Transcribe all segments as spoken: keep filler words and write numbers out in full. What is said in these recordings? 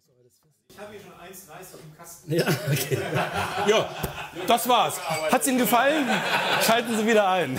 Ich habe hier schon eins dreißig im Kasten. Ja, okay. Ja, das war's. Hat's Ihnen gefallen? Schalten Sie wieder ein.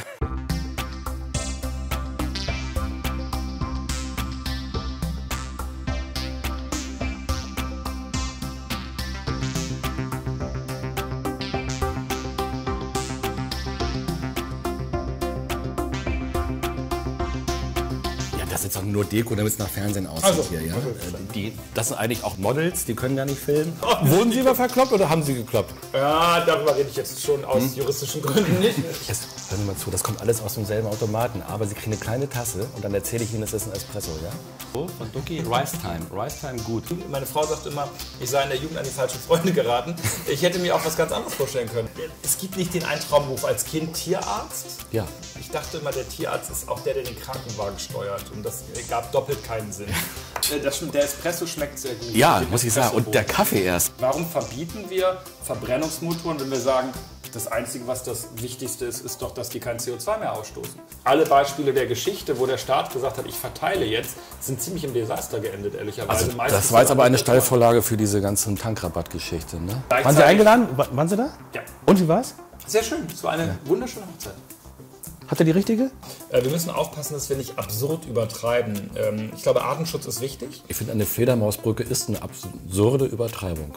Das ist jetzt doch nur Deko, damit es nach Fernsehen aussieht also, hier, ja? Also, die, das sind eigentlich auch Models, die können gar nicht filmen. Oh, wurden Sie mal verkloppt oder haben Sie gekloppt? Ja, darüber rede ich jetzt schon aus hm? juristischen Gründen nicht. Jetzt hören Sie mal zu, das kommt alles aus demselben Automaten, aber Sie kriegen eine kleine Tasse und dann erzähle ich Ihnen, das ist ein Espresso, ja? So, von Ducky, Rice Time. Rice Time, gut. Meine Frau sagt immer, ich sei in der Jugend an die falschen Freunde geraten. Ich hätte mir auch was ganz anderes vorstellen können. Es gibt nicht den einen Traumberuf als Kind Tierarzt. Ja. Ich dachte immer, der Tierarzt ist auch der, der den Krankenwagen steuert. Und das gab doppelt keinen Sinn. Das, der Espresso schmeckt sehr gut. Ja, muss ich sagen. Und der Kaffee erst. Warum verbieten wir Verbrennungsmotoren, wenn wir sagen, das Einzige, was das Wichtigste ist, ist doch, dass die kein C O zwei mehr ausstoßen? Alle Beispiele der Geschichte, wo der Staat gesagt hat, ich verteile jetzt, sind ziemlich im Desaster geendet, ehrlicherweise. Also, das war jetzt aber eine Steilvorlage für diese ganzen Tankrabattgeschichte, ne? Waren Sie eingeladen? Waren Sie da? Ja. Und wie war's? Sehr schön. Es war eine ja. wunderschöne Hochzeit. Hat er die richtige? Äh, wir müssen aufpassen, dass wir nicht absurd übertreiben. Ähm, ich glaube, Artenschutz ist wichtig. Ich finde, eine Fledermausbrücke ist eine absurde Übertreibung.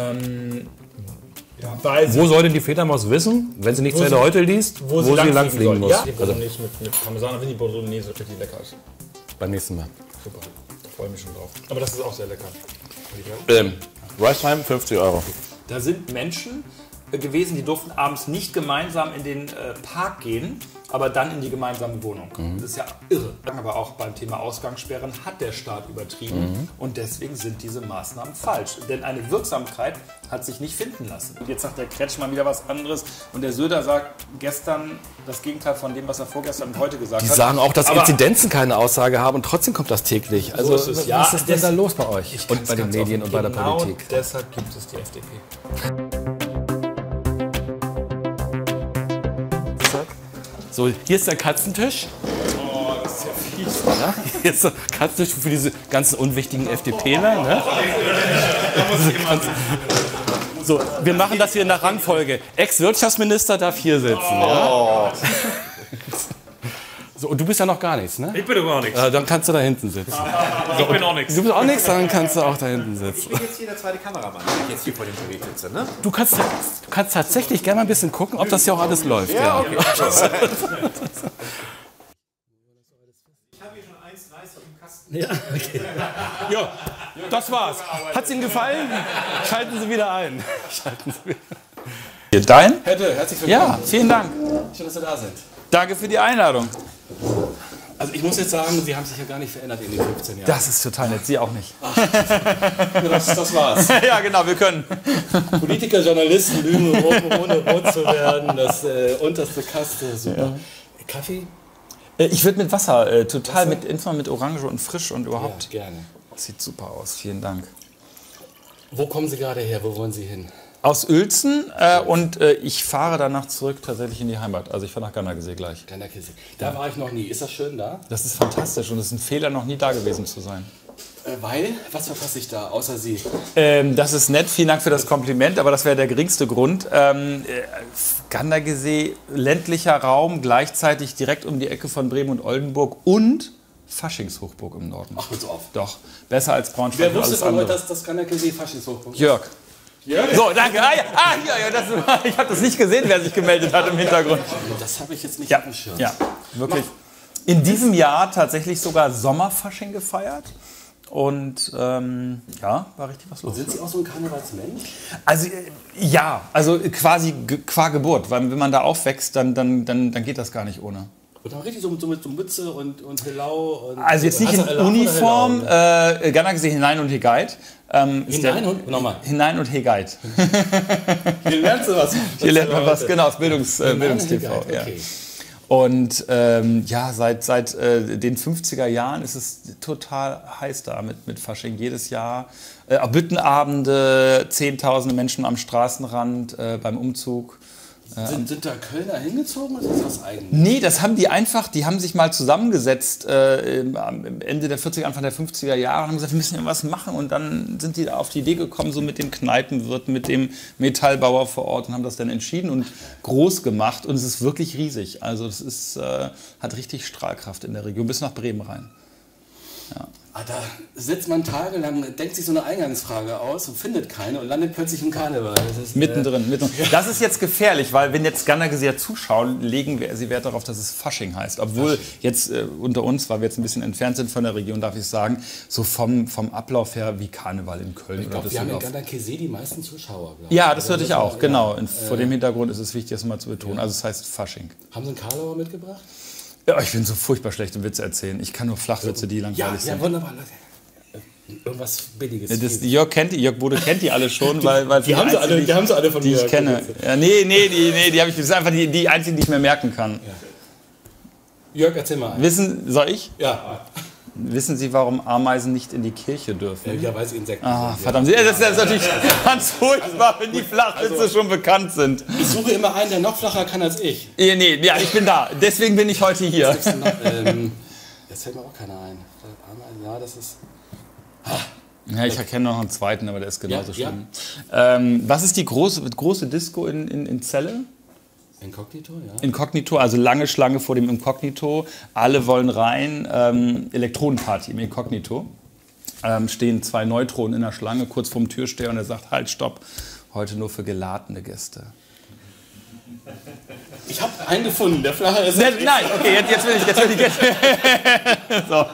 Ähm, ja, weil wo soll denn die Fledermaus wissen, wenn sie nicht zu Ende heute liest, wo, wo sie lang, lang fliegen muss? Ja, die Bolognese mit, mit Parmesan, wenn die Bolognese richtig lecker ist. Beim nächsten Mal. Super, da freue ich mich schon drauf. Aber das ist auch sehr lecker. Ähm, Rice Time, fünfzig Euro. Da sind Menschen gewesen, die durften abends nicht gemeinsam in den äh, Park gehen, aber dann in die gemeinsame Wohnung. Mhm. Das ist ja irre. Aber auch beim Thema Ausgangssperren hat der Staat übertrieben mhm. und deswegen sind diese Maßnahmen falsch. Denn eine Wirksamkeit hat sich nicht finden lassen. Jetzt sagt der Kretschmann wieder was anderes und der Söder sagt gestern das Gegenteil von dem, was er vorgestern und heute gesagt die hat. Die sagen auch, dass aber Inzidenzen keine Aussage haben und trotzdem kommt das täglich. Also so ist es. Ja, was ist denn da los bei euch und bei den Medien und bei der genau Politik? Deshalb gibt es die F D P. So, hier ist der Katzentisch. Oh, das ist ja fies. Ja, hier ist der Katzentisch für diese ganzen unwichtigen FDPler. Ne? So, wir machen das hier in der Rangfolge. Ex-Wirtschaftsminister darf hier sitzen. Ja? So, und du bist ja noch gar nichts, ne? Ich bin doch gar nichts. Äh, dann kannst du da hinten sitzen. Ich bin auch nichts. Du bist auch nichts, dann kannst du auch da hinten sitzen. Ich bin jetzt hier der zweite Kameramann, wenn ich jetzt hier vor dem Gerät sitze, ne? Du kannst, du kannst tatsächlich gerne mal ein bisschen gucken, ob das hier auch alles läuft. Ja, okay. Ich habe hier schon eins dreißig im Kasten. Ja, okay. Ja, das war's. Hat's Ihnen gefallen? Schalten Sie wieder ein. Schalten Sie wieder. Dein? Hätte, herzlich willkommen. Ja, vielen Dank. Schön, dass Sie da sind. Danke für die Einladung. Also ich muss jetzt sagen, Sie haben sich ja gar nicht verändert in den fünfzehn Jahren. Das ist total nett, Sie auch nicht. Ach, das, das war's. Ja, genau, wir können. Politiker, Journalisten lügen, ohne rot zu werden, das äh, unterste Kaste, super. Ja. Kaffee? Ich würde mit Wasser, äh, total Wasser? mit Info, mit Orange und frisch und überhaupt. Ja, gerne. Sieht super aus, vielen Dank. Wo kommen Sie gerade her, wo wollen Sie hin? Aus Uelzen äh, und äh, ich fahre danach zurück tatsächlich in die Heimat. Also ich fahre nach Ganderkesee gleich. Ganderkesee. Da war ich noch nie. Ist das schön da? Das ist fantastisch und es ist ein Fehler, noch nie da gewesen zu sein. Äh, weil? Was verpasse ich da, außer Sie? Ähm, das ist nett, vielen Dank für das Kompliment, aber das wäre der geringste Grund. Ähm, äh, Ganderkesee, ländlicher Raum, gleichzeitig direkt um die Ecke von Bremen und Oldenburg und Faschingshochburg im Norden. Ach, hör so auf. Doch, besser als Braunschweig. Wer wusste von heute, dass das Ganderkesee Faschingshochburg ist? Jörg. Jörg. So, danke. Ah, ja, ah, ja, ja, das, ich habe das nicht gesehen, wer sich gemeldet hat im Hintergrund. Das habe ich jetzt nicht ja, auf dem Schirm. Ja, wirklich. In diesem Jahr tatsächlich sogar Sommerfasching gefeiert. Und ähm, ja, war richtig was los. Sind Sie auch so ein Karnevalsmensch? Also ja, also quasi qua Geburt. Weil wenn man da aufwächst, dann, dann, dann, dann geht das gar nicht ohne. Und auch richtig so mit, so mit so Mütze und, und Hillau? Und also jetzt nicht in Uniform, äh, Ganderkesee hinein und Hegeit. Ähm, hinein und? Nochmal. Hinein und Hegeit. Hier lernst du was. Hier lernt man was, genau, aus Bildungs, äh, Bildungstv. Ja. Okay. Und ähm, ja, seit, seit äh, den fünfziger Jahren ist es total heiß da mit, mit Fasching. Jedes Jahr äh, Büttenabende, zehntausende Menschen am Straßenrand äh, beim Umzug. Sind, sind da Kölner hingezogen oder ist das was Eigenes? Nee, das haben die einfach, die haben sich mal zusammengesetzt äh, am Ende der vierziger, Anfang der fünfziger Jahre und haben gesagt, wir müssen irgendwas machen. Und dann sind die da auf die Idee gekommen, so mit dem Kneipenwirt, mit dem Metallbauer vor Ort und haben das dann entschieden und groß gemacht. Und es ist wirklich riesig. Also es ist, äh, hat richtig Strahlkraft in der Region, bis nach Bremen rein. Ja. Ah, da sitzt man tagelang, denkt sich so eine Eingangsfrage aus und findet keine und landet plötzlich im Karneval. Das ist, Mittendrin, äh, mittendrin. Das ist jetzt gefährlich, weil wenn jetzt Skandergeseher zuschauen, legen wir, sie Wert darauf, dass es Fasching heißt. Obwohl Fasching. jetzt äh, unter uns, weil wir jetzt ein bisschen entfernt sind von der Region, darf ich sagen, so vom, vom Ablauf her wie Karneval in Köln. Ich glaube, wir haben in Gardakesee die meisten Zuschauer. Ja, das hörte ich auch, ja, genau. Und äh, vor dem Hintergrund ist es wichtig, das mal zu betonen. Ja. Also es heißt Fasching. Haben Sie einen Karlauer mitgebracht? Ja, ich bin so furchtbar schlecht im Witze erzählen. Ich kann nur Flachwitze, die langweilig ja, sind. Ja, wunderbar. Irgendwas Billiges. Das, Jörg, kennt, Jörg Bode kennt die alle schon, weil, weil die, haben sie alle, die haben sie alle von die mir. ich kenne. Ja, nee, nee, die, nee, die habe ich. Das ist einfach die, die einzigen, die ich mir merken kann. Ja. Jörg, erzähl mal. Wissen, soll ich? Ja. Wissen Sie, warum Ameisen nicht in die Kirche dürfen? Ja, weil sie Insekten ah, sind. Verdammt, ja. das ist natürlich ganz furchtbar, wenn die Flachwitze also, schon bekannt sind. Ich suche immer einen, der noch flacher kann als ich. Ja, nee, ja, ich bin da. Deswegen bin ich heute hier. Was noch? Ähm, jetzt fällt mir auch keiner ein. Ja, das ist... Ah. Ja, ich erkenne noch einen zweiten, aber der ist genauso ja, schlimm. Ja. Ähm, was ist die große, große Disco in, in, in Celle? Inkognito, ja. Inkognito, also lange Schlange vor dem Inkognito. Alle wollen rein. Ähm, Elektronenparty im Inkognito. Ähm, stehen zwei Neutronen in der Schlange, kurz vorm Türsteher und er sagt, halt, stopp, heute nur für geladene Gäste. Ich habe einen gefunden, der flache ist... Nein, nein, okay, jetzt, jetzt will ich, jetzt will ich... Jetzt. So.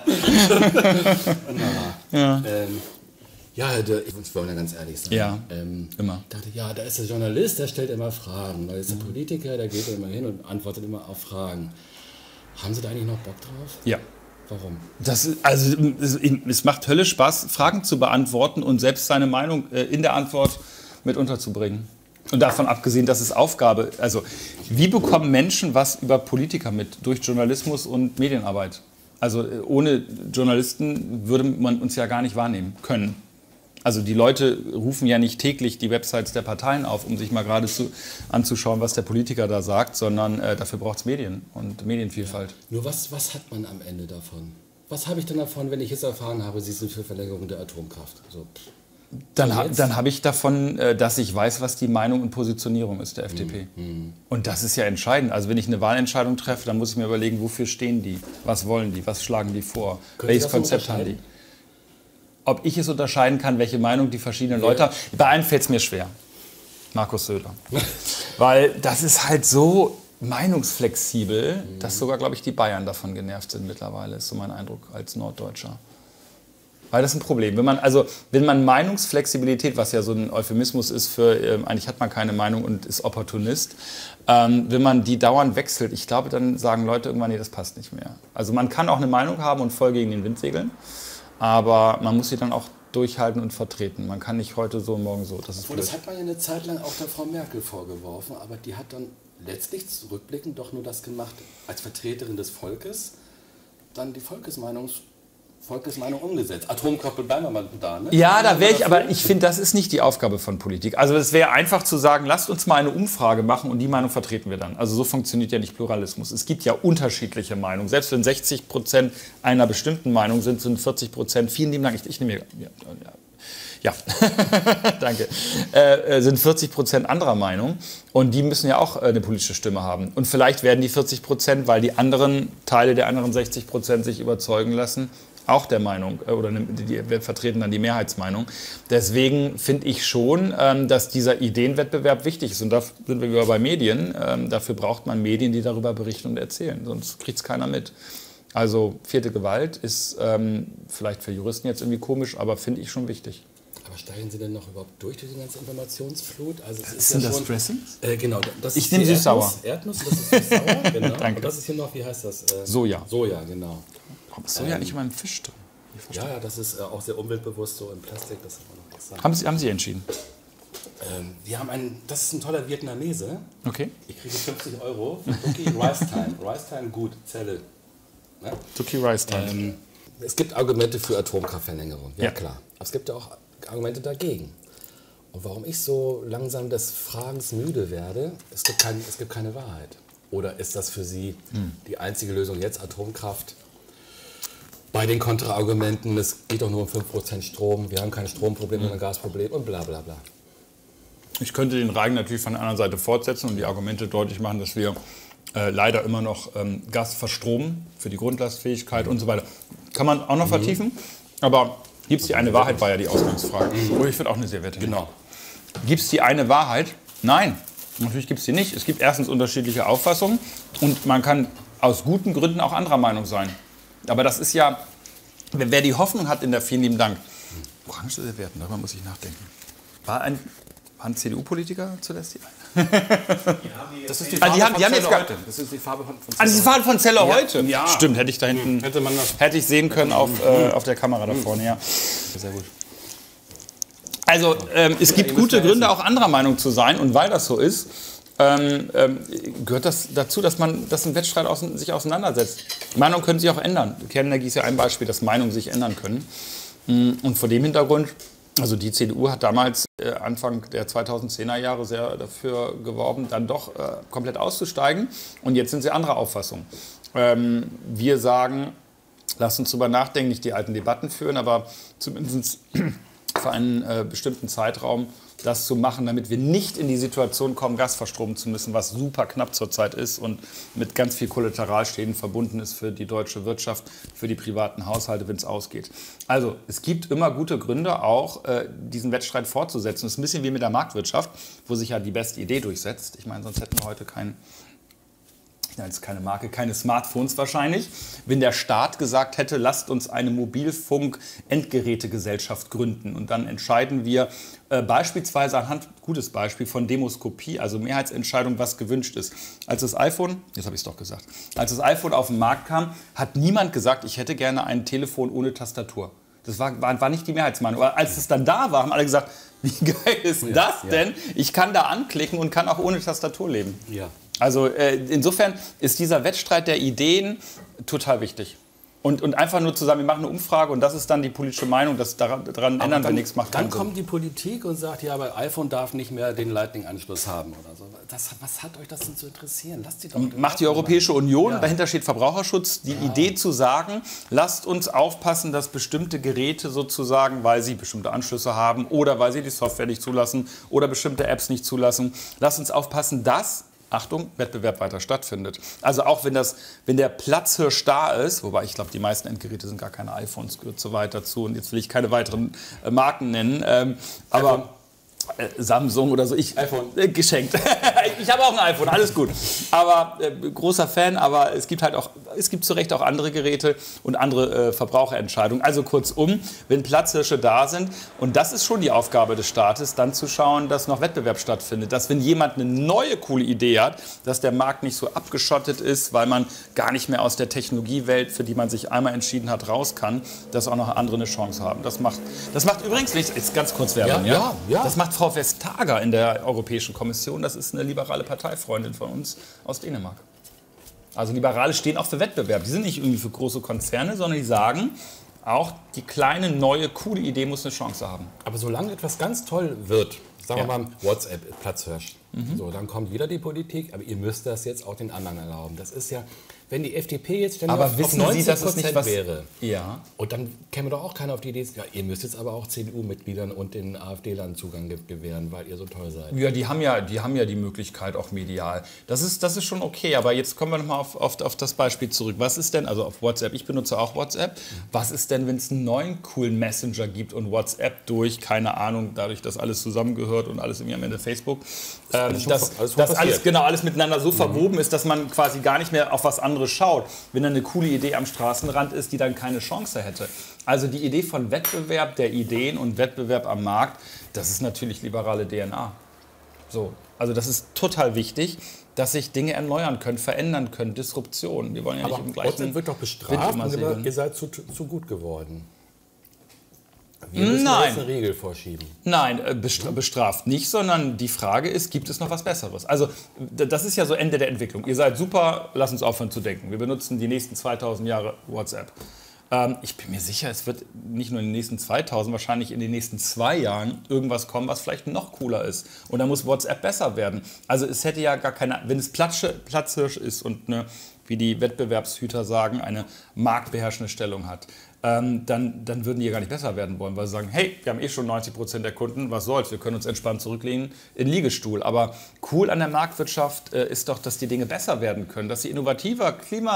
Ja. Ähm, ja, der, ich wollte ja ganz ehrlich sein. Ja, ähm, immer. Ich dachte, ja, da ist der Journalist, der stellt immer Fragen. Da ist der Politiker, der geht immer hin und antwortet immer auf Fragen. Haben Sie da eigentlich noch Bock drauf? Ja. Warum? Das ist, also, es, es macht höllisch Spaß, Fragen zu beantworten und selbst seine Meinung äh, in der Antwort mit unterzubringen. Und davon abgesehen, das ist Aufgabe. Also, wie bekommen Menschen was über Politiker mit? Durch Journalismus und Medienarbeit. Also, ohne Journalisten würde man uns ja gar nicht wahrnehmen können. Also, die Leute rufen ja nicht täglich die Websites der Parteien auf, um sich mal gerade zu, anzuschauen, was der Politiker da sagt, sondern äh, dafür braucht es Medien und Medienvielfalt. Ja. Nur was, was hat man am Ende davon? Was habe ich denn davon, wenn ich jetzt erfahren habe, Sie sind für Verlängerung der Atomkraft? So, pff. Dann, ha, dann habe ich davon, dass ich weiß, was die Meinung und Positionierung ist der F D P. Mhm. Und das ist ja entscheidend. Also wenn ich eine Wahlentscheidung treffe, dann muss ich mir überlegen, wofür stehen die? Was wollen die? Was schlagen die vor? Können Welches Konzept haben die? Ob ich es unterscheiden kann, welche Meinung die verschiedenen ja. Leute haben? Bei einem fällt es mir schwer. Markus Söder. Weil das ist halt so meinungsflexibel, mhm. dass sogar, glaube ich, die Bayern davon genervt sind mittlerweile. Ist so mein Eindruck als Norddeutscher. Weil das ist ein Problem. Wenn man, also, wenn man Meinungsflexibilität, was ja so ein Euphemismus ist für, äh, eigentlich hat man keine Meinung und ist Opportunist, ähm, wenn man die dauernd wechselt, ich glaube, dann sagen Leute irgendwann, nee, das passt nicht mehr. Also man kann auch eine Meinung haben und voll gegen den Wind segeln, aber man muss sie dann auch durchhalten und vertreten. Man kann nicht heute so und morgen so. Das ist Obwohl, das hat man ja eine Zeit lang auch der Frau Merkel vorgeworfen, aber die hat dann letztlich zurückblickend doch nur das gemacht, als Vertreterin des Volkes, dann die Volkesmeinung Volkesmeinung umgesetzt. Atomkraft bleiben wir mal da, ne? Ja, da wäre ich, aber ich finde, das ist nicht die Aufgabe von Politik. Also es wäre einfach zu sagen, lasst uns mal eine Umfrage machen und die Meinung vertreten wir dann. Also so funktioniert ja nicht Pluralismus. Es gibt ja unterschiedliche Meinungen. Selbst wenn sechzig Prozent einer bestimmten Meinung sind, sind vierzig Prozent, vielen lieben Dank, ich, ich nehme mir... Ja, ja. Ja, danke. Äh, sind vierzig Prozent anderer Meinung und die müssen ja auch äh, eine politische Stimme haben. Und vielleicht werden die vierzig Prozent, weil die anderen Teile der anderen sechzig Prozent sich überzeugen lassen, auch der Meinung, äh, oder die, die vertreten dann die Mehrheitsmeinung. Deswegen finde ich schon, ähm, dass dieser Ideenwettbewerb wichtig ist. Und da sind wir wieder bei Medien. Ähm, dafür braucht man Medien, die darüber berichten und erzählen. Sonst kriegt es keiner mit. Also vierte Gewalt ist ähm, vielleicht für Juristen jetzt irgendwie komisch, aber finde ich schon wichtig. Aber steigen Sie denn noch überhaupt durch diese ganze Informationsflut? Also es ist sind ja das schon, Dressings? Äh, genau. Das ich nehme süß-sauer. Erdnuss, das ist süß-sauer, genau. Danke. Und das ist hier noch, wie heißt das? Äh, Soja. Soja, genau. Warum ist Soja ähm, nicht immer im Fisch drin? Ja, ja, das ist äh, auch sehr umweltbewusst, so im Plastik. Das kann man noch extra. Haben Sie, haben Sie entschieden? Ähm, wir haben einen, das ist ein toller Vietnamese. Okay. Ich kriege fünfzig Euro für Ducky Rice Time. Rice Time, gut, Zelle. Ne? Ducky Rice Time. Ähm, es gibt Argumente für Atomkraftverlängerung, ja, ja klar. Aber es gibt ja auch Argumente dagegen. Und warum ich so langsam des Fragens müde werde, es gibt, kein, es gibt keine Wahrheit. Oder ist das für Sie hm. die einzige Lösung jetzt, Atomkraft? Bei den Kontraargumenten, es geht doch nur um fünf Prozent Strom, wir haben kein Stromproblem, sondern ein Gasproblem und bla bla bla. Ich könnte den Reigen natürlich von der anderen Seite fortsetzen und die Argumente deutlich machen, dass wir äh, leider immer noch ähm, Gas verstromen für die Grundlastfähigkeit mhm. und so weiter. Kann man auch noch mhm. vertiefen, aber gibt es die eine Wahrheit, war ja die Ausgangsfrage. Mhm. Oh, ich finde auch eine sehr werte. Genau. Gibt es die eine Wahrheit? Nein, natürlich gibt es die nicht. Es gibt erstens unterschiedliche Auffassungen und man kann aus guten Gründen auch anderer Meinung sein. Aber das ist ja, wer die Hoffnung hat in der vielen lieben Dank, orange Servietten, darüber muss ich nachdenken. War ein, war ein C D U-Politiker zuletzt? Das ist die Farbe ah, die haben, von die haben Zelle jetzt heute. Das ist die Farbe von, von Zelle. Ah, die Farbe von Zelle ja. heute? Ja. Stimmt, hätte ich da hinten, hätte, man das hätte ich sehen können auf, äh, auf der Kamera da vorne, ja. Sehr gut. Also ähm, es gibt gute Gründe, auch anderer Meinung zu sein und weil das so ist, Ähm, ähm, gehört das dazu, dass man dass ein Wettstreit aus, sich auseinandersetzt. Meinungen können sich auch ändern. Kernenergie ist ja ein Beispiel, dass Meinungen sich ändern können. Und vor dem Hintergrund, also die C D U hat damals äh, Anfang der zweitausendzehner Jahre sehr dafür geworben, dann doch äh, komplett auszusteigen. Und jetzt sind sie anderer Auffassung. Ähm, wir sagen, lasst uns darüber nachdenken, nicht die alten Debatten führen, aber zumindest für einen äh, bestimmten Zeitraum das zu machen, damit wir nicht in die Situation kommen, Gas verstromen zu müssen, was super knapp zurzeit ist und mit ganz viel Kollateralschäden verbunden ist für die deutsche Wirtschaft, für die privaten Haushalte, wenn es ausgeht. Also es gibt immer gute Gründe, auch äh, diesen Wettstreit fortzusetzen. Das ist ein bisschen wie mit der Marktwirtschaft, wo sich ja die beste Idee durchsetzt. Ich meine, sonst hätten wir heute keinen... Nein, das ist keine Marke, keine Smartphones wahrscheinlich. Wenn der Staat gesagt hätte, lasst uns eine Mobilfunk-Endgerätegesellschaft gründen und dann entscheiden wir äh, beispielsweise anhand, gutes Beispiel, von Demoskopie, also Mehrheitsentscheidung, was gewünscht ist. Als das iPhone, jetzt habe ich es doch gesagt, als das iPhone auf den Markt kam, hat niemand gesagt, ich hätte gerne ein Telefon ohne Tastatur. Das war, war, war nicht die Mehrheitsmeinung. Aber als es dann da war, haben alle gesagt, wie geil ist das ja, denn? Ja. Ich kann da anklicken und kann auch ohne Tastatur leben. Ja. Also äh, insofern ist dieser Wettstreit der Ideen total wichtig. Und, und einfach nur zusammen, wir machen eine Umfrage und das ist dann die politische Meinung, das daran, daran ändern dann, wir nichts. Macht dann kommt die Politik und sagt, ja, aber iPhone darf nicht mehr den Lightning-Anschluss haben oder so. Das, was hat euch das denn zu interessieren? Lasst die doch Macht die Europäische Union, ja. dahinter steht Verbraucherschutz, die ja. Idee zu sagen, lasst uns aufpassen, dass bestimmte Geräte sozusagen, weil sie bestimmte Anschlüsse haben oder weil sie die Software nicht zulassen oder bestimmte Apps nicht zulassen, lasst uns aufpassen, dass Achtung, Wettbewerb weiter stattfindet. Also auch wenn, das, wenn der Platzhirsch da ist, wobei ich glaube, die meisten Endgeräte sind gar keine iPhones, gehört so weit dazu und jetzt will ich keine weiteren äh, Marken nennen, ähm, aber äh, Samsung oder so, ich iPhone äh, geschenkt. Ich habe auch ein iPhone, alles gut. Aber äh, großer Fan, aber es gibt halt auch, es gibt zu Recht auch andere Geräte und andere äh, Verbraucherentscheidungen. Also kurzum, wenn Platzhirsche da sind, und das ist schon die Aufgabe des Staates, dann zu schauen, dass noch Wettbewerb stattfindet. Dass wenn jemand eine neue coole Idee hat, dass der Markt nicht so abgeschottet ist, weil man gar nicht mehr aus der Technologiewelt, für die man sich einmal entschieden hat, raus kann, dass auch noch andere eine Chance haben. Das macht, das macht übrigens nichts, ist ganz kurz Werbung, ja, ja? Ja, das macht Frau Vestager in der Europäischen Kommission. Das ist eine liberale Parteifreundin von uns aus Dänemark. Also Liberale stehen auch für Wettbewerb. Die sind nicht irgendwie für große Konzerne, sondern die sagen, auch die kleine, neue, coole Idee muss eine Chance haben. Aber solange etwas ganz toll wird, sagen Ja. wir mal WhatsApp, Platzhirsch, mhm. so, dann kommt wieder die Politik, aber ihr müsst das jetzt auch den anderen erlauben. Das ist ja, wenn die F D P jetzt ständig Aber auf wissen neunzig Sie, dass es nicht was wäre, Ja. und dann käme doch auch keiner auf die Idee, ja, ihr müsst jetzt aber auch C D U-Mitgliedern und den AfD-Lern Zugang ge- gewähren, weil ihr so toll seid. Ja, die haben ja, die haben ja die Möglichkeit auch medial. Das ist, das ist schon okay, aber jetzt kommen wir nochmal auf, auf, auf das Beispiel zurück. Was ist denn, also auf WhatsApp, ich benutze auch WhatsApp, was ist denn, wenn es einen neuen coolen Messenger gibt und WhatsApp durch, keine Ahnung, dadurch, dass alles zusammengehört und alles irgendwie am Ende Facebook, ähm, alles schon dass, ver- alles schon dass passiert. alles, genau, alles miteinander so verwoben ist, dass man quasi gar nicht mehr auf was anderes schaut, wenn dann eine coole Idee am Straßenrand ist, die dann keine Chance hätte. Also die Idee von Wettbewerb der Ideen und Wettbewerb am Markt, das ist natürlich liberale D N A. So, also das ist total wichtig, dass sich Dinge erneuern können, verändern können, Disruption. Wir wollen ja Aber nicht im gleichen WhatsApp wird doch bestraft Wind immer und segeln. ihr seid zu, zu gut geworden. Wir müssen Nein. jetzt eine Regel vorschieben. Nein, äh, bestra- bestraft nicht, sondern die Frage ist, gibt es noch was Besseres? Also d- das ist ja so Ende der Entwicklung. Ihr seid super, lasst uns aufhören zu denken. Wir benutzen die nächsten zweitausend Jahre WhatsApp. Ähm, ich bin mir sicher, es wird nicht nur in den nächsten zweitausend, wahrscheinlich in den nächsten zwei Jahren irgendwas kommen, was vielleicht noch cooler ist. Und da muss WhatsApp besser werden. Also es hätte ja gar keine, wenn es Platzhirsch Platzhirsch ist und eine, wie die Wettbewerbshüter sagen, eine marktbeherrschende Stellung hat, ähm, dann, dann würden die ja gar nicht besser werden wollen, weil sie sagen, hey, wir haben eh schon neunzig Prozent der Kunden, was soll's, wir können uns entspannt zurücklehnen in den Liegestuhl. Aber cool an der Marktwirtschaft äh, ist doch, dass die Dinge besser werden können, dass sie innovativer,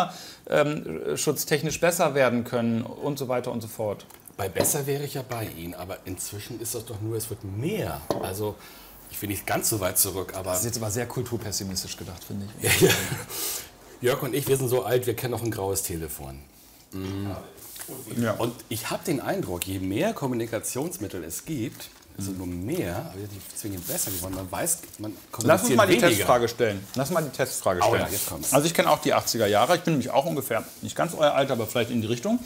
klimaschutztechnisch ähm, besser werden können und so weiter und so fort. Bei besser wäre ich ja bei Ihnen, aber inzwischen ist das doch nur, es wird mehr. Also ich will nicht ganz so weit zurück, aber... Das ist jetzt aber sehr kulturpessimistisch gedacht, finde ich. Ja, ja. Jörg und ich, wir sind so alt, wir kennen noch ein graues Telefon. Mhm. Ja. Und ich habe den Eindruck, je mehr Kommunikationsmittel es gibt, also nur mehr, aber die zwingend besser geworden. Man weiß, man Lass uns mal die weniger. Testfrage stellen. Lass mal die Testfrage stellen. Oh ja, jetzt kommt's. Also ich kenne auch die achtziger Jahre. Ich bin nämlich auch ungefähr, nicht ganz euer Alter, aber vielleicht in die Richtung.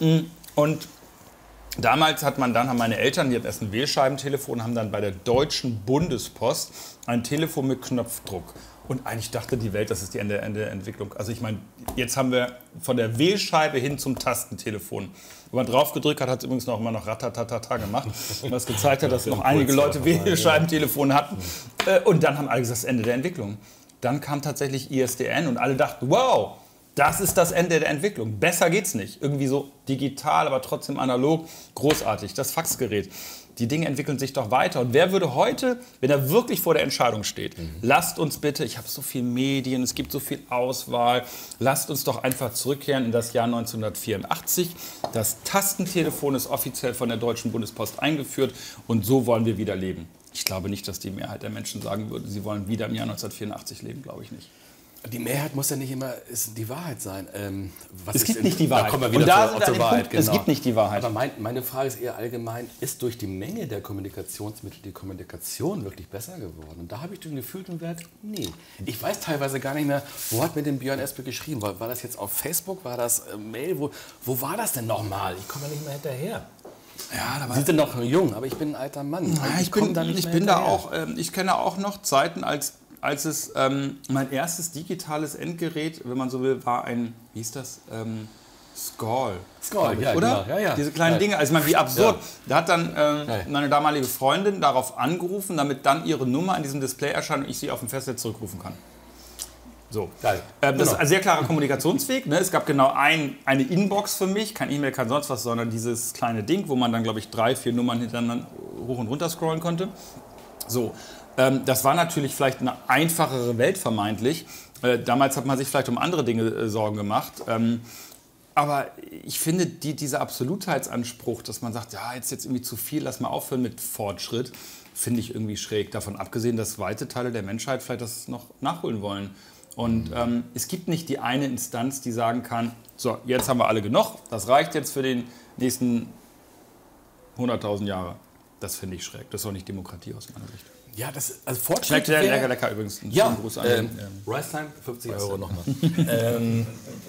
Und damals hat man dann, haben meine Eltern, die hatten erst ein Wählscheibentelefon, haben dann bei der Deutschen Bundespost ein Telefon mit Knopfdruck. Und eigentlich dachte die Welt, das ist die Ende, Ende der Entwicklung. Also ich meine, jetzt haben wir von der Wählscheibe hin zum Tastentelefon. Wenn man drauf gedrückt hat, hat es übrigens noch immer noch ratatatata gemacht, was gezeigt hat, dass noch einige Leute Wählscheibentelefone hatten. Und dann haben alle gesagt, das Ende der Entwicklung. Dann kam tatsächlich I S D N und alle dachten, wow, das ist das Ende der Entwicklung. Besser geht's nicht. Irgendwie so digital, aber trotzdem analog. Großartig. Das Faxgerät. Die Dinge entwickeln sich doch weiter. Und wer würde heute, wenn er wirklich vor der Entscheidung steht, mhm. lasst uns bitte, ich habe so viel Medien, es gibt so viel Auswahl, lasst uns doch einfach zurückkehren in das Jahr neunzehnhundertvierundachtzig. Das Tastentelefon ist offiziell von der Deutschen Bundespost eingeführt und so wollen wir wieder leben. Ich glaube nicht, dass die Mehrheit der Menschen sagen würde, sie wollen wieder im Jahr neunzehnhundertvierundachtzig leben, glaube ich nicht. Die Mehrheit muss ja nicht immer ist die Wahrheit sein. Ähm, was es gibt in, nicht die Wahrheit. Da kommen wir wieder und da zur, sind zur Wahrheit. Punkt, Genau. Es gibt nicht die Wahrheit. Aber mein, meine Frage ist eher allgemein, ist durch die Menge der Kommunikationsmittel die Kommunikation wirklich besser geworden? Und da habe ich den gefühlten Wert, nee. Ich weiß teilweise gar nicht mehr, wo hat mir denn Björn Espe geschrieben? War, war das jetzt auf Facebook? War das äh, Mail? Wo, wo war das denn nochmal? Ich komme ja nicht mehr hinterher. Ja, da war Sie sind noch jung, aber ich bin ein alter Mann. Ja, ich, ich bin, da, nicht ich bin da auch, äh, ich kenne auch noch Zeiten, als als es ähm, mein erstes digitales Endgerät, wenn man so will, war ein, wie hieß das? Ähm, Skoll. Skoll, ja, oder? Genau. Ja, ja. Diese kleinen ja. Dinge, also ich meine, wie absurd. Ja. Da hat dann ähm, ja. meine damalige Freundin darauf angerufen, damit dann ihre Nummer in diesem Display erscheint und ich sie auf dem Festnetz zurückrufen kann. So. Ähm, das genau. ist ein sehr klarer Kommunikationsweg. Ne? Es gab genau ein, eine Inbox für mich, kein E-Mail, kein sonst was, sondern dieses kleine Ding, wo man dann, glaube ich, drei, vier Nummern hintereinander hoch und runter scrollen konnte. So. Ähm, das war natürlich vielleicht eine einfachere Welt vermeintlich. Äh, damals hat man sich vielleicht um andere Dinge äh, Sorgen gemacht. Ähm, aber ich finde, die, dieser Absolutheitsanspruch, dass man sagt, ja, jetzt jetzt irgendwie zu viel, lass mal aufhören mit Fortschritt, finde ich irgendwie schräg. Davon abgesehen, dass weite Teile der Menschheit vielleicht das noch nachholen wollen. Und ähm, es gibt nicht die eine Instanz, die sagen kann, so, jetzt haben wir alle genug, das reicht jetzt für den nächsten hunderttausend Jahre. Das finde ich schräg. Das ist auch nicht Demokratie aus meiner Sicht. Ja, das also Fortschritt. Schmeckt sehr lecker, lecker übrigens. Ja, Gruß an ähm, ähm, Rice Time, fünfzig Euro nochmal. ähm,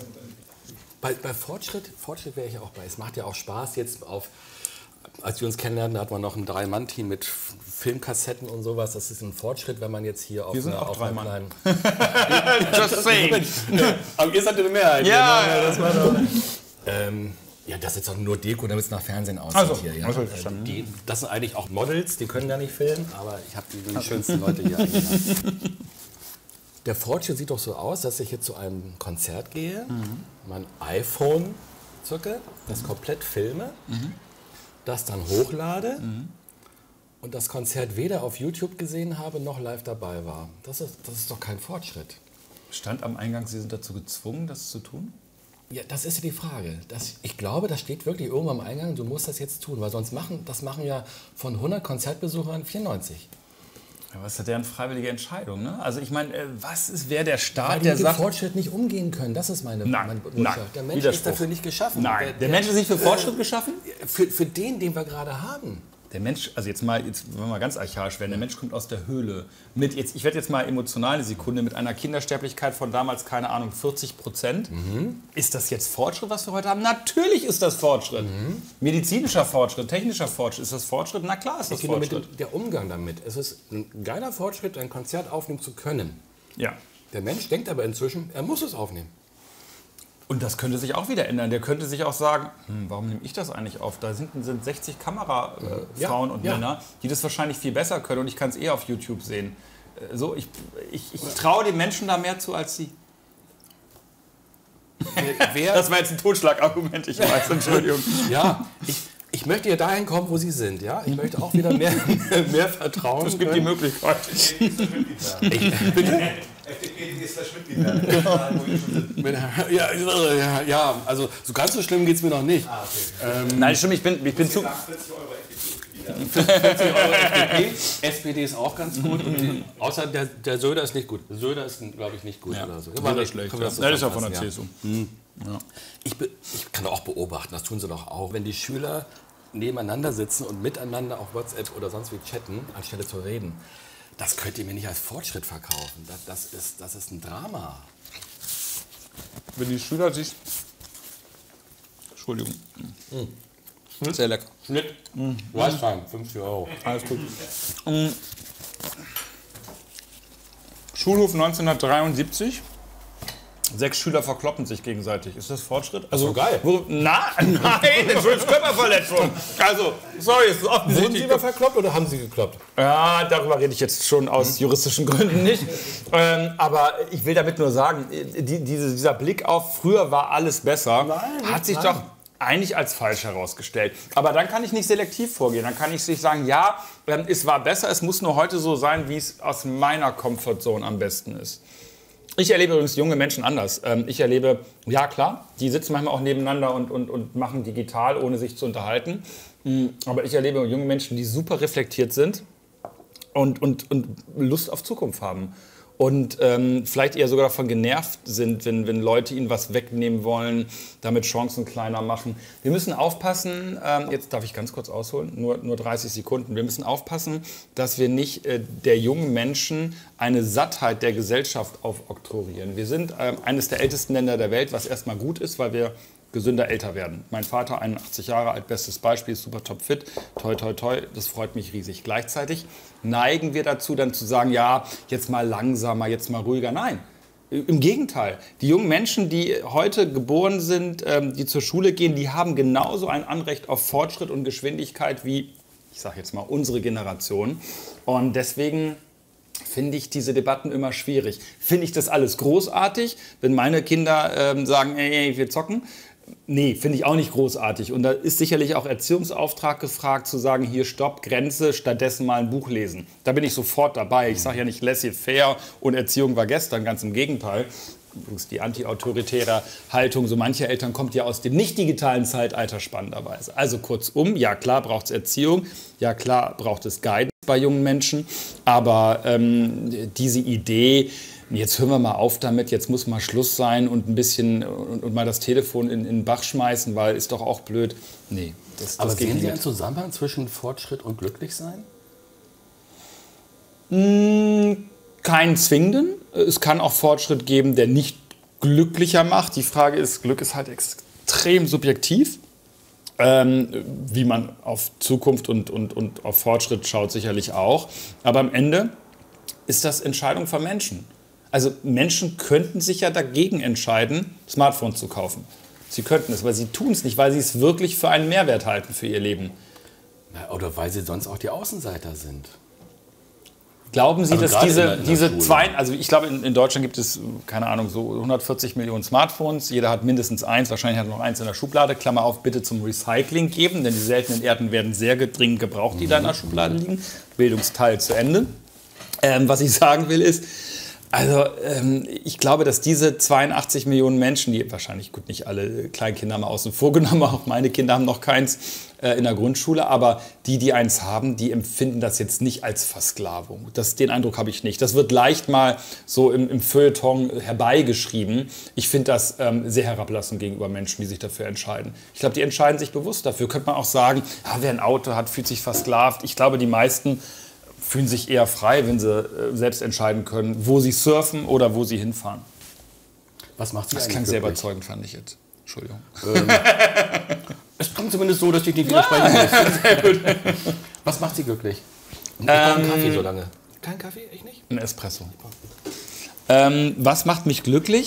bei, bei Fortschritt, Fortschritt wäre ich auch bei. Es macht ja auch Spaß jetzt auf, als wir uns kennenlernen, da hat man noch ein Drei-Mann-Team mit Filmkassetten und sowas. Das ist ein Fortschritt, wenn man jetzt hier auf wir sind einer, auch auf drei einer Mann. kleinen... Just saying. Aber ihr seid in der Mehrheit. Ja, ja, das war doch... Ähm, ja, das ist jetzt auch nur Deko, damit es nach Fernsehen aussieht also, hier. Ja. Also, die, das sind eigentlich auch Models, die können da nicht filmen, aber ich habe die, die schönsten Leute hier eingeladen. Der Fortschritt sieht doch so aus, dass ich jetzt zu einem Konzert gehe, mhm. mein iPhone zücke, das komplett filme, mhm. das dann hochlade mhm. und das Konzert weder auf YouTube gesehen habe, noch live dabei war. Das ist, das ist doch kein Fortschritt. Stand am Eingang, Sie sind dazu gezwungen, das zu tun? Ja, das ist ja die Frage. Das, ich glaube, das steht wirklich irgendwo am Eingang, du musst das jetzt tun, weil sonst machen, das machen ja von hundert Konzertbesuchern vierundneunzig. Ja, aber das ist ja deren freiwillige Entscheidung, ne? Also ich meine, was ist, wer der Staat, weil die der mit dem sagt... Fortschritt nicht umgehen können, das ist meine, nein, meine Botschaft. Nein, der Mensch Widerspruch. ist dafür nicht geschaffen. Nein, der, der, der Mensch ist nicht für Fortschritt äh, geschaffen? Für, für den, den wir gerade haben. Der Mensch, also jetzt mal, jetzt wollen wir mal ganz archaisch werden, der Mensch kommt aus der Höhle. Mit jetzt, ich werde jetzt mal emotional eine Sekunde, mit einer Kindersterblichkeit von damals, keine Ahnung, vierzig Prozent. Mhm. Ist das jetzt Fortschritt, was wir heute haben? Natürlich ist das Fortschritt. Mhm. Medizinischer Fortschritt, technischer Fortschritt. Ist das Fortschritt? Na klar ist das Fortschritt. Mit dem, der Umgang damit. Es ist ein geiler Fortschritt, ein Konzert aufnehmen zu können. Ja. Der Mensch denkt aber inzwischen, er muss es aufnehmen. Und das könnte sich auch wieder ändern. Der könnte sich auch sagen, hm, warum nehme ich das eigentlich auf? Da sind, sind sechzig Kamerafrauen äh, Ja, und ja. Männer, die das wahrscheinlich viel besser können und ich kann es eh auf YouTube sehen. Äh, so, ich, ich, ich traue den Menschen da mehr zu als sie. Wer, Das war jetzt ein Totschlagargument, ich weiß, Entschuldigung. ja, ich, ich möchte ja dahin kommen, wo Sie sind. Ja? Ich möchte auch wieder mehr, mehr Vertrauen. Es gibt die Möglichkeit. Ich, bitte? F D P ist Mitglied. Ja, ja, ja, also so ganz so schlimm geht es mir noch nicht. Ah, okay. Ähm, Nein, stimmt, ich bin, ich bin zu... vierzig Euro F D P. vierzig Euro F D P. S P D ist auch ganz gut. Und die, außer der, der Söder ist nicht gut. Söder ist, glaube ich, nicht gut. Ja, oder so. Söder ist schlecht. Können wir das so Ja, das ist ja von der zusammenfassen, C S U. ja. Ich, be, ich kann auch beobachten, das tun sie doch auch, wenn die Schüler nebeneinander sitzen und miteinander auf WhatsApp oder sonst wie chatten, anstelle zu reden. Das könnt ihr mir nicht als Fortschritt verkaufen. Das, das, ist, das ist ein Drama. Wenn die Schüler sich... Entschuldigung. Mhm. Sehr lecker. Schnitt. Mhm. Lifetime, fünfzig Euro. Alles gut. Mhm. Schulhof neunzehnhundertdreiundsiebzig. Sechs Schüler verkloppen sich gegenseitig. Ist das Fortschritt? Also, doch geil. Wo, na, nein, Entschuldigung, Körperverletzung. Also, sorry, es ist Wurden offensichtlich. Sie mal verkloppt oder haben Sie gekloppt? Ja, darüber rede ich jetzt schon aus juristischen Gründen nicht. ähm, aber ich will damit nur sagen, die, diese, dieser Blick auf früher war alles besser, Nein, hat sich nein. doch eigentlich als falsch herausgestellt. Aber dann kann ich nicht selektiv vorgehen. Dann kann ich nicht sagen, ja, ähm, es war besser, es muss nur heute so sein, wie es aus meiner Comfortzone am besten ist. Ich erlebe übrigens junge Menschen anders. Ähm, ich erlebe, ja klar, die sitzen manchmal auch nebeneinander und, und, und machen digital, ohne sich zu unterhalten. Aber ich erlebe junge Menschen, die super reflektiert sind und, und, und Lust auf Zukunft haben. Und ähm, vielleicht eher sogar davon genervt sind, wenn, wenn Leute ihnen was wegnehmen wollen, damit Chancen kleiner machen. Wir müssen aufpassen, ähm, jetzt darf ich ganz kurz ausholen, nur, nur dreißig Sekunden. Wir müssen aufpassen, dass wir nicht äh, der jungen Menschen eine Sattheit der Gesellschaft aufoktroyieren. Wir sind äh, eines der ältesten Länder der Welt, was erstmal gut ist, weil wir gesünder älter werden. Mein Vater, einundachtzig Jahre alt, bestes Beispiel, super topfit, toi, toi, toi, das freut mich riesig. Gleichzeitig neigen wir dazu, dann zu sagen, ja, jetzt mal langsamer, jetzt mal ruhiger. Nein, im Gegenteil. Die jungen Menschen, die heute geboren sind, ähm, die zur Schule gehen, die haben genauso ein Anrecht auf Fortschritt und Geschwindigkeit wie, ich sage jetzt mal, unsere Generation. Und deswegen finde ich diese Debatten immer schwierig. Finde ich das alles großartig, wenn meine Kinder ähm, sagen, ey, wir zocken? Nee, finde ich auch nicht großartig. Und da ist sicherlich auch Erziehungsauftrag gefragt, zu sagen, hier Stopp, Grenze, stattdessen mal ein Buch lesen. Da bin ich sofort dabei. Ich sage ja nicht laissez-faire und Erziehung war gestern, ganz im Gegenteil. Übrigens die anti-autoritäre Haltung so mancher Eltern kommt ja aus dem nicht-digitalen Zeitalter spannenderweise. Also kurzum, ja klar braucht es Erziehung, ja klar braucht es Guidance bei jungen Menschen, aber ähm, diese Idee, jetzt hören wir mal auf damit, jetzt muss mal Schluss sein und ein bisschen und, und mal das Telefon in, in den Bach schmeißen, weil ist doch auch blöd. Nee, das, das Aber geht sehen nicht Sie mit. einen Zusammenhang zwischen Fortschritt und Glücklichsein? Mmh, keinen zwingenden. Es kann auch Fortschritt geben, der nicht glücklicher macht. Die Frage ist, Glück ist halt extrem subjektiv. Ähm, wie man auf Zukunft und, und, und auf Fortschritt schaut, sicherlich auch. Aber am Ende ist das Entscheidung von Menschen. Also Menschen könnten sich ja dagegen entscheiden, Smartphones zu kaufen. Sie könnten es, aber sie tun es nicht, weil sie es wirklich für einen Mehrwert halten für ihr Leben. Na, oder weil sie sonst auch die Außenseiter sind. Glauben Sie, Also dass gerade diese, in der- in der diese Schule. zwei, also ich glaube, in, in Deutschland gibt es, keine Ahnung, so hundertvierzig Millionen Smartphones. Jeder hat mindestens eins, wahrscheinlich hat noch eins in der Schublade. Klammer auf, bitte zum Recycling geben, denn die seltenen Erden werden sehr dringend gebraucht, die da in der Schublade liegen. Bildungsteil zu Ende. Ähm, was ich sagen will ist, also ähm, ich glaube, dass diese zweiundachtzig Millionen Menschen, die wahrscheinlich, gut, nicht alle Kleinkinder mal außen vor genommen, auch meine Kinder haben noch keins äh, in der Grundschule, aber die, die eins haben, die empfinden das jetzt nicht als Versklavung. Das, den Eindruck habe ich nicht. Das wird leicht mal so im, im Feuilleton herbeigeschrieben. Ich finde das ähm, sehr herablassend gegenüber Menschen, die sich dafür entscheiden. Ich glaube, die entscheiden sich bewusst dafür. Könnte man auch sagen, ja, wer ein Auto hat, fühlt sich versklavt. Ich glaube, die meisten fühlen sich eher frei, wenn sie äh, selbst entscheiden können, wo sie surfen oder wo sie hinfahren. Was macht Sie Das eigentlich klang sehr glücklich? überzeugend, fand ich jetzt. Entschuldigung. Ähm, es kommt zumindest so, dass ich nicht widersprechen muss. Sehr gut. Was macht Sie glücklich? Ich brauche einen Kaffee so lange. Kein Kaffee? Echt nicht? Ein Espresso. Ähm, was macht mich glücklich?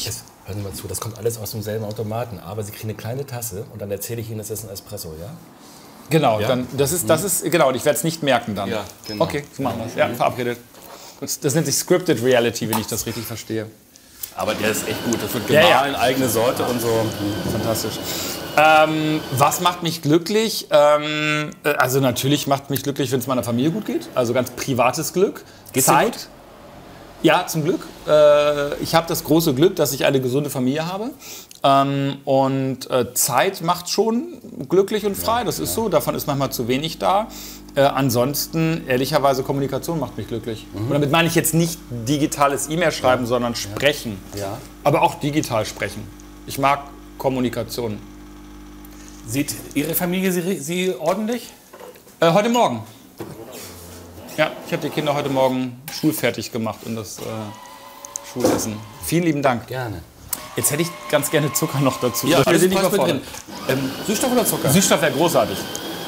Hören Sie mal zu, das kommt alles aus demselben Automaten, aber Sie kriegen eine kleine Tasse und dann erzähle ich Ihnen, das ist ein Espresso, ja? Genau, Ja? dann, das ist, das ist, genau, und ich werde es nicht merken dann. Ja, genau. Okay, so machen wir es. Ja, verabredet. Gut, das nennt sich Scripted Reality, wenn ich das richtig verstehe. Aber der ist echt gut, das wird Ja, gemahlen, ja. eigene Sorte und so. Fantastisch. Ähm, was macht mich glücklich? Ähm, äh, also natürlich macht mich glücklich, wenn es meiner Familie gut geht. Also ganz privates Glück. Geht's dir Zeit. gut? Ja, zum Glück. Äh, ich habe das große Glück, dass ich eine gesunde Familie habe. Ähm, und äh, Zeit macht schon glücklich und frei. Das ist so. Davon ist manchmal zu wenig da. Äh, ansonsten, ehrlicherweise, Kommunikation macht mich glücklich. Und damit meine ich jetzt nicht digitales E-Mail schreiben, ja. sondern sprechen. Ja. Aber auch digital sprechen. Ich mag Kommunikation. Sieht Ihre Familie Sie, Sie ordentlich? Äh, heute Morgen. Ja, ich habe die Kinder heute Morgen schulfertig gemacht und das äh, Schulessen. Vielen lieben Dank. Gerne. Jetzt hätte ich ganz gerne Zucker noch dazu. Ja, Wir alles sind nicht passt mit überfordert. drin. Ähm, Süßstoff oder Zucker? Süßstoff wäre großartig.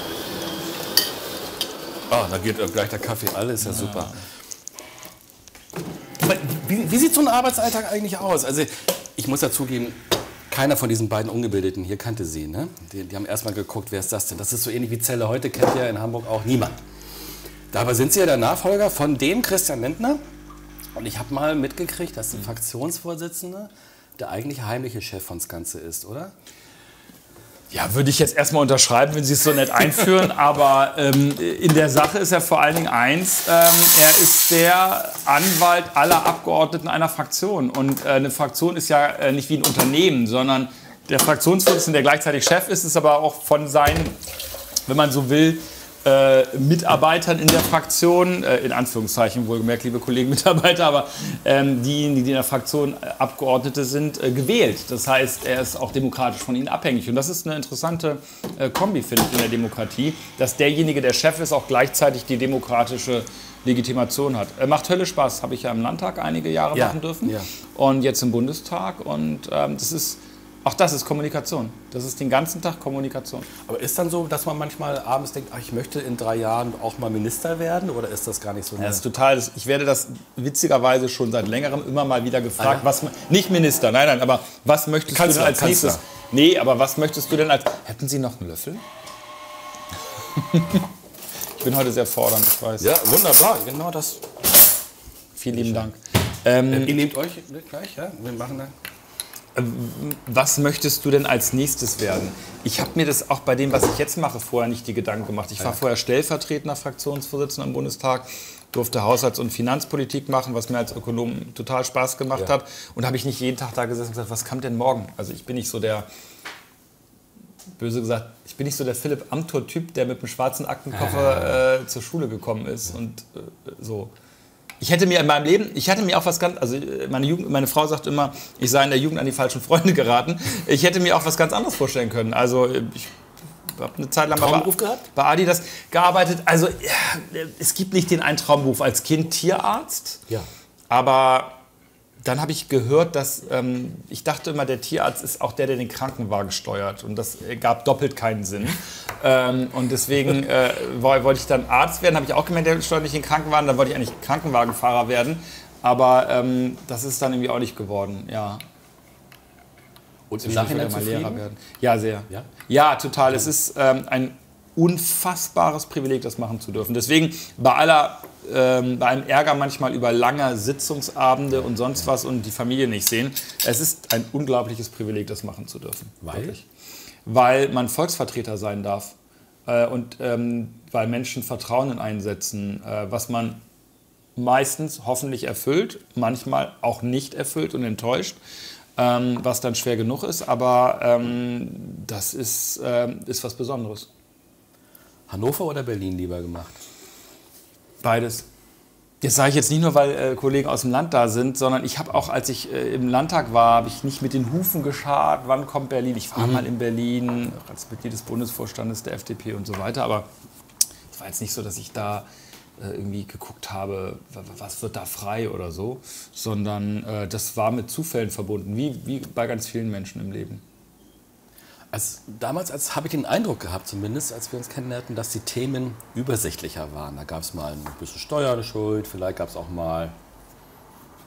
Ah, da geht äh, gleich der Kaffee, alles ja super. Wie, wie sieht so ein Arbeitsalltag eigentlich aus? Also ich muss ja zugeben, keiner von diesen beiden Ungebildeten hier kannte Sie. Ne? Die, die haben erstmal geguckt, wer ist das denn? Das ist so ähnlich wie Zelle heute, kennt ja in Hamburg auch niemand. Dabei sind Sie ja der Nachfolger von dem Christian Lindner. Und ich habe mal mitgekriegt, dass der Fraktionsvorsitzende der eigentliche heimliche Chef von das Ganze ist, oder? Ja, würde ich jetzt erstmal unterschreiben, wenn Sie es so nett einführen. Aber ähm, in der Sache ist ja vor allen Dingen eins, ähm, er ist der Anwalt aller Abgeordneten einer Fraktion. Und äh, eine Fraktion ist ja äh, nicht wie ein Unternehmen, sondern der Fraktionsvorsitzende, der gleichzeitig Chef ist, ist aber auch von seinen, wenn man so will, äh, Mitarbeitern in der Fraktion, äh, in Anführungszeichen wohlgemerkt, liebe Kollegen Mitarbeiter, aber ähm, diejenigen, die in der Fraktion äh, Abgeordnete sind, äh, gewählt. Das heißt, er ist auch demokratisch von ihnen abhängig. Und das ist eine interessante äh, Kombi, finde ich, in der Demokratie, dass derjenige, der Chef ist, auch gleichzeitig die demokratische Legitimation hat. Äh, macht Hölle Spaß, habe ich ja im Landtag einige Jahre Ja, machen dürfen ja. und jetzt im Bundestag. Und ähm, das ist auch das ist Kommunikation. Das ist den ganzen Tag Kommunikation. Aber ist dann so, dass man manchmal abends denkt, ach, ich möchte in drei Jahren auch mal Minister werden? Oder ist das gar nicht so? Ja, das ist total, ich werde das witzigerweise schon seit längerem immer mal wieder gefragt. Ah, ja. was, nicht Minister, nein, nein, aber was möchtest Kanzler, du denn als Kanzler. nächstes? Nee, aber was möchtest du denn als... Hätten Sie noch einen Löffel? Ich bin heute sehr fordernd, ich weiß. Ja, wunderbar, genau das. Vielen lieben Dank. Ähm, Ihr nehmt euch gleich, ja? Wir machen dann. Was möchtest du denn als nächstes werden? Ich habe mir das auch bei dem, was ich jetzt mache, vorher nicht die Gedanken gemacht. Ich war vorher stellvertretender Fraktionsvorsitzender im Bundestag, durfte Haushalts- und Finanzpolitik machen, was mir als Ökonom total Spaß gemacht Ja. hat. Und habe ich nicht jeden Tag da gesessen und gesagt, was kommt denn morgen? Also ich bin nicht so der, böse gesagt, ich bin nicht so der Philipp Amthor-Typ, der mit einem schwarzen Aktenkoffer äh, zur Schule gekommen ist und äh, so. Ich hätte mir in meinem Leben, ich hatte mir auch was ganz, also meine, Jugend, meine Frau sagt immer, ich sei in der Jugend an die falschen Freunde geraten. Ich hätte mir auch was ganz anderes vorstellen können. Also ich habe eine Zeit lang Traumberuf bei, gehabt? bei Adidas gearbeitet. Also ja, es gibt nicht den einen Traumberuf als Kind Tierarzt, Ja. aber dann habe ich gehört, dass ähm, ich dachte immer, der Tierarzt ist auch der, der den Krankenwagen steuert. Und das gab doppelt keinen Sinn. ähm, und deswegen äh, wollte ich dann Arzt werden. Habe ich auch gemerkt, der steuert nicht den Krankenwagen. Dann wollte ich eigentlich Krankenwagenfahrer werden. Aber ähm, das ist dann irgendwie auch nicht geworden. Ja. Und im Ich Nachhinein wollte mal zufrieden? Lehrer werden. Ja, sehr. Ja? Ja, total. Es ist ähm, ein unfassbares Privileg, das machen zu dürfen. Deswegen bei aller, ähm, bei allem Ärger manchmal über lange Sitzungsabende und sonst was und die Familie nicht sehen, es ist ein unglaubliches Privileg, das machen zu dürfen. Weil? Wirklich. Weil man Volksvertreter sein darf äh, und ähm, weil Menschen Vertrauen in einen setzen, äh, was man meistens hoffentlich erfüllt, manchmal auch nicht erfüllt und enttäuscht. Ähm, was dann schwer genug ist, aber ähm, das ist, ähm, ist was Besonderes. Hannover oder Berlin lieber gemacht? Beides. Das sage ich jetzt nicht nur, weil äh, Kollegen aus dem Land da sind, sondern ich habe auch, als ich äh, im Landtag war, habe ich nicht mit den Hufen geschart, wann kommt Berlin. Ich war mhm. mal in Berlin als Mitglied des Bundesvorstandes der F D P und so weiter, aber es war jetzt nicht so, dass ich da äh, irgendwie geguckt habe, was wird da frei oder so, sondern äh, das war mit Zufällen verbunden, wie, wie bei ganz vielen Menschen im Leben. Als, damals als, habe ich den Eindruck gehabt, zumindest als wir uns kennenlernten, dass die Themen übersichtlicher waren. Da gab es mal ein bisschen Steuerschuld, vielleicht gab es auch mal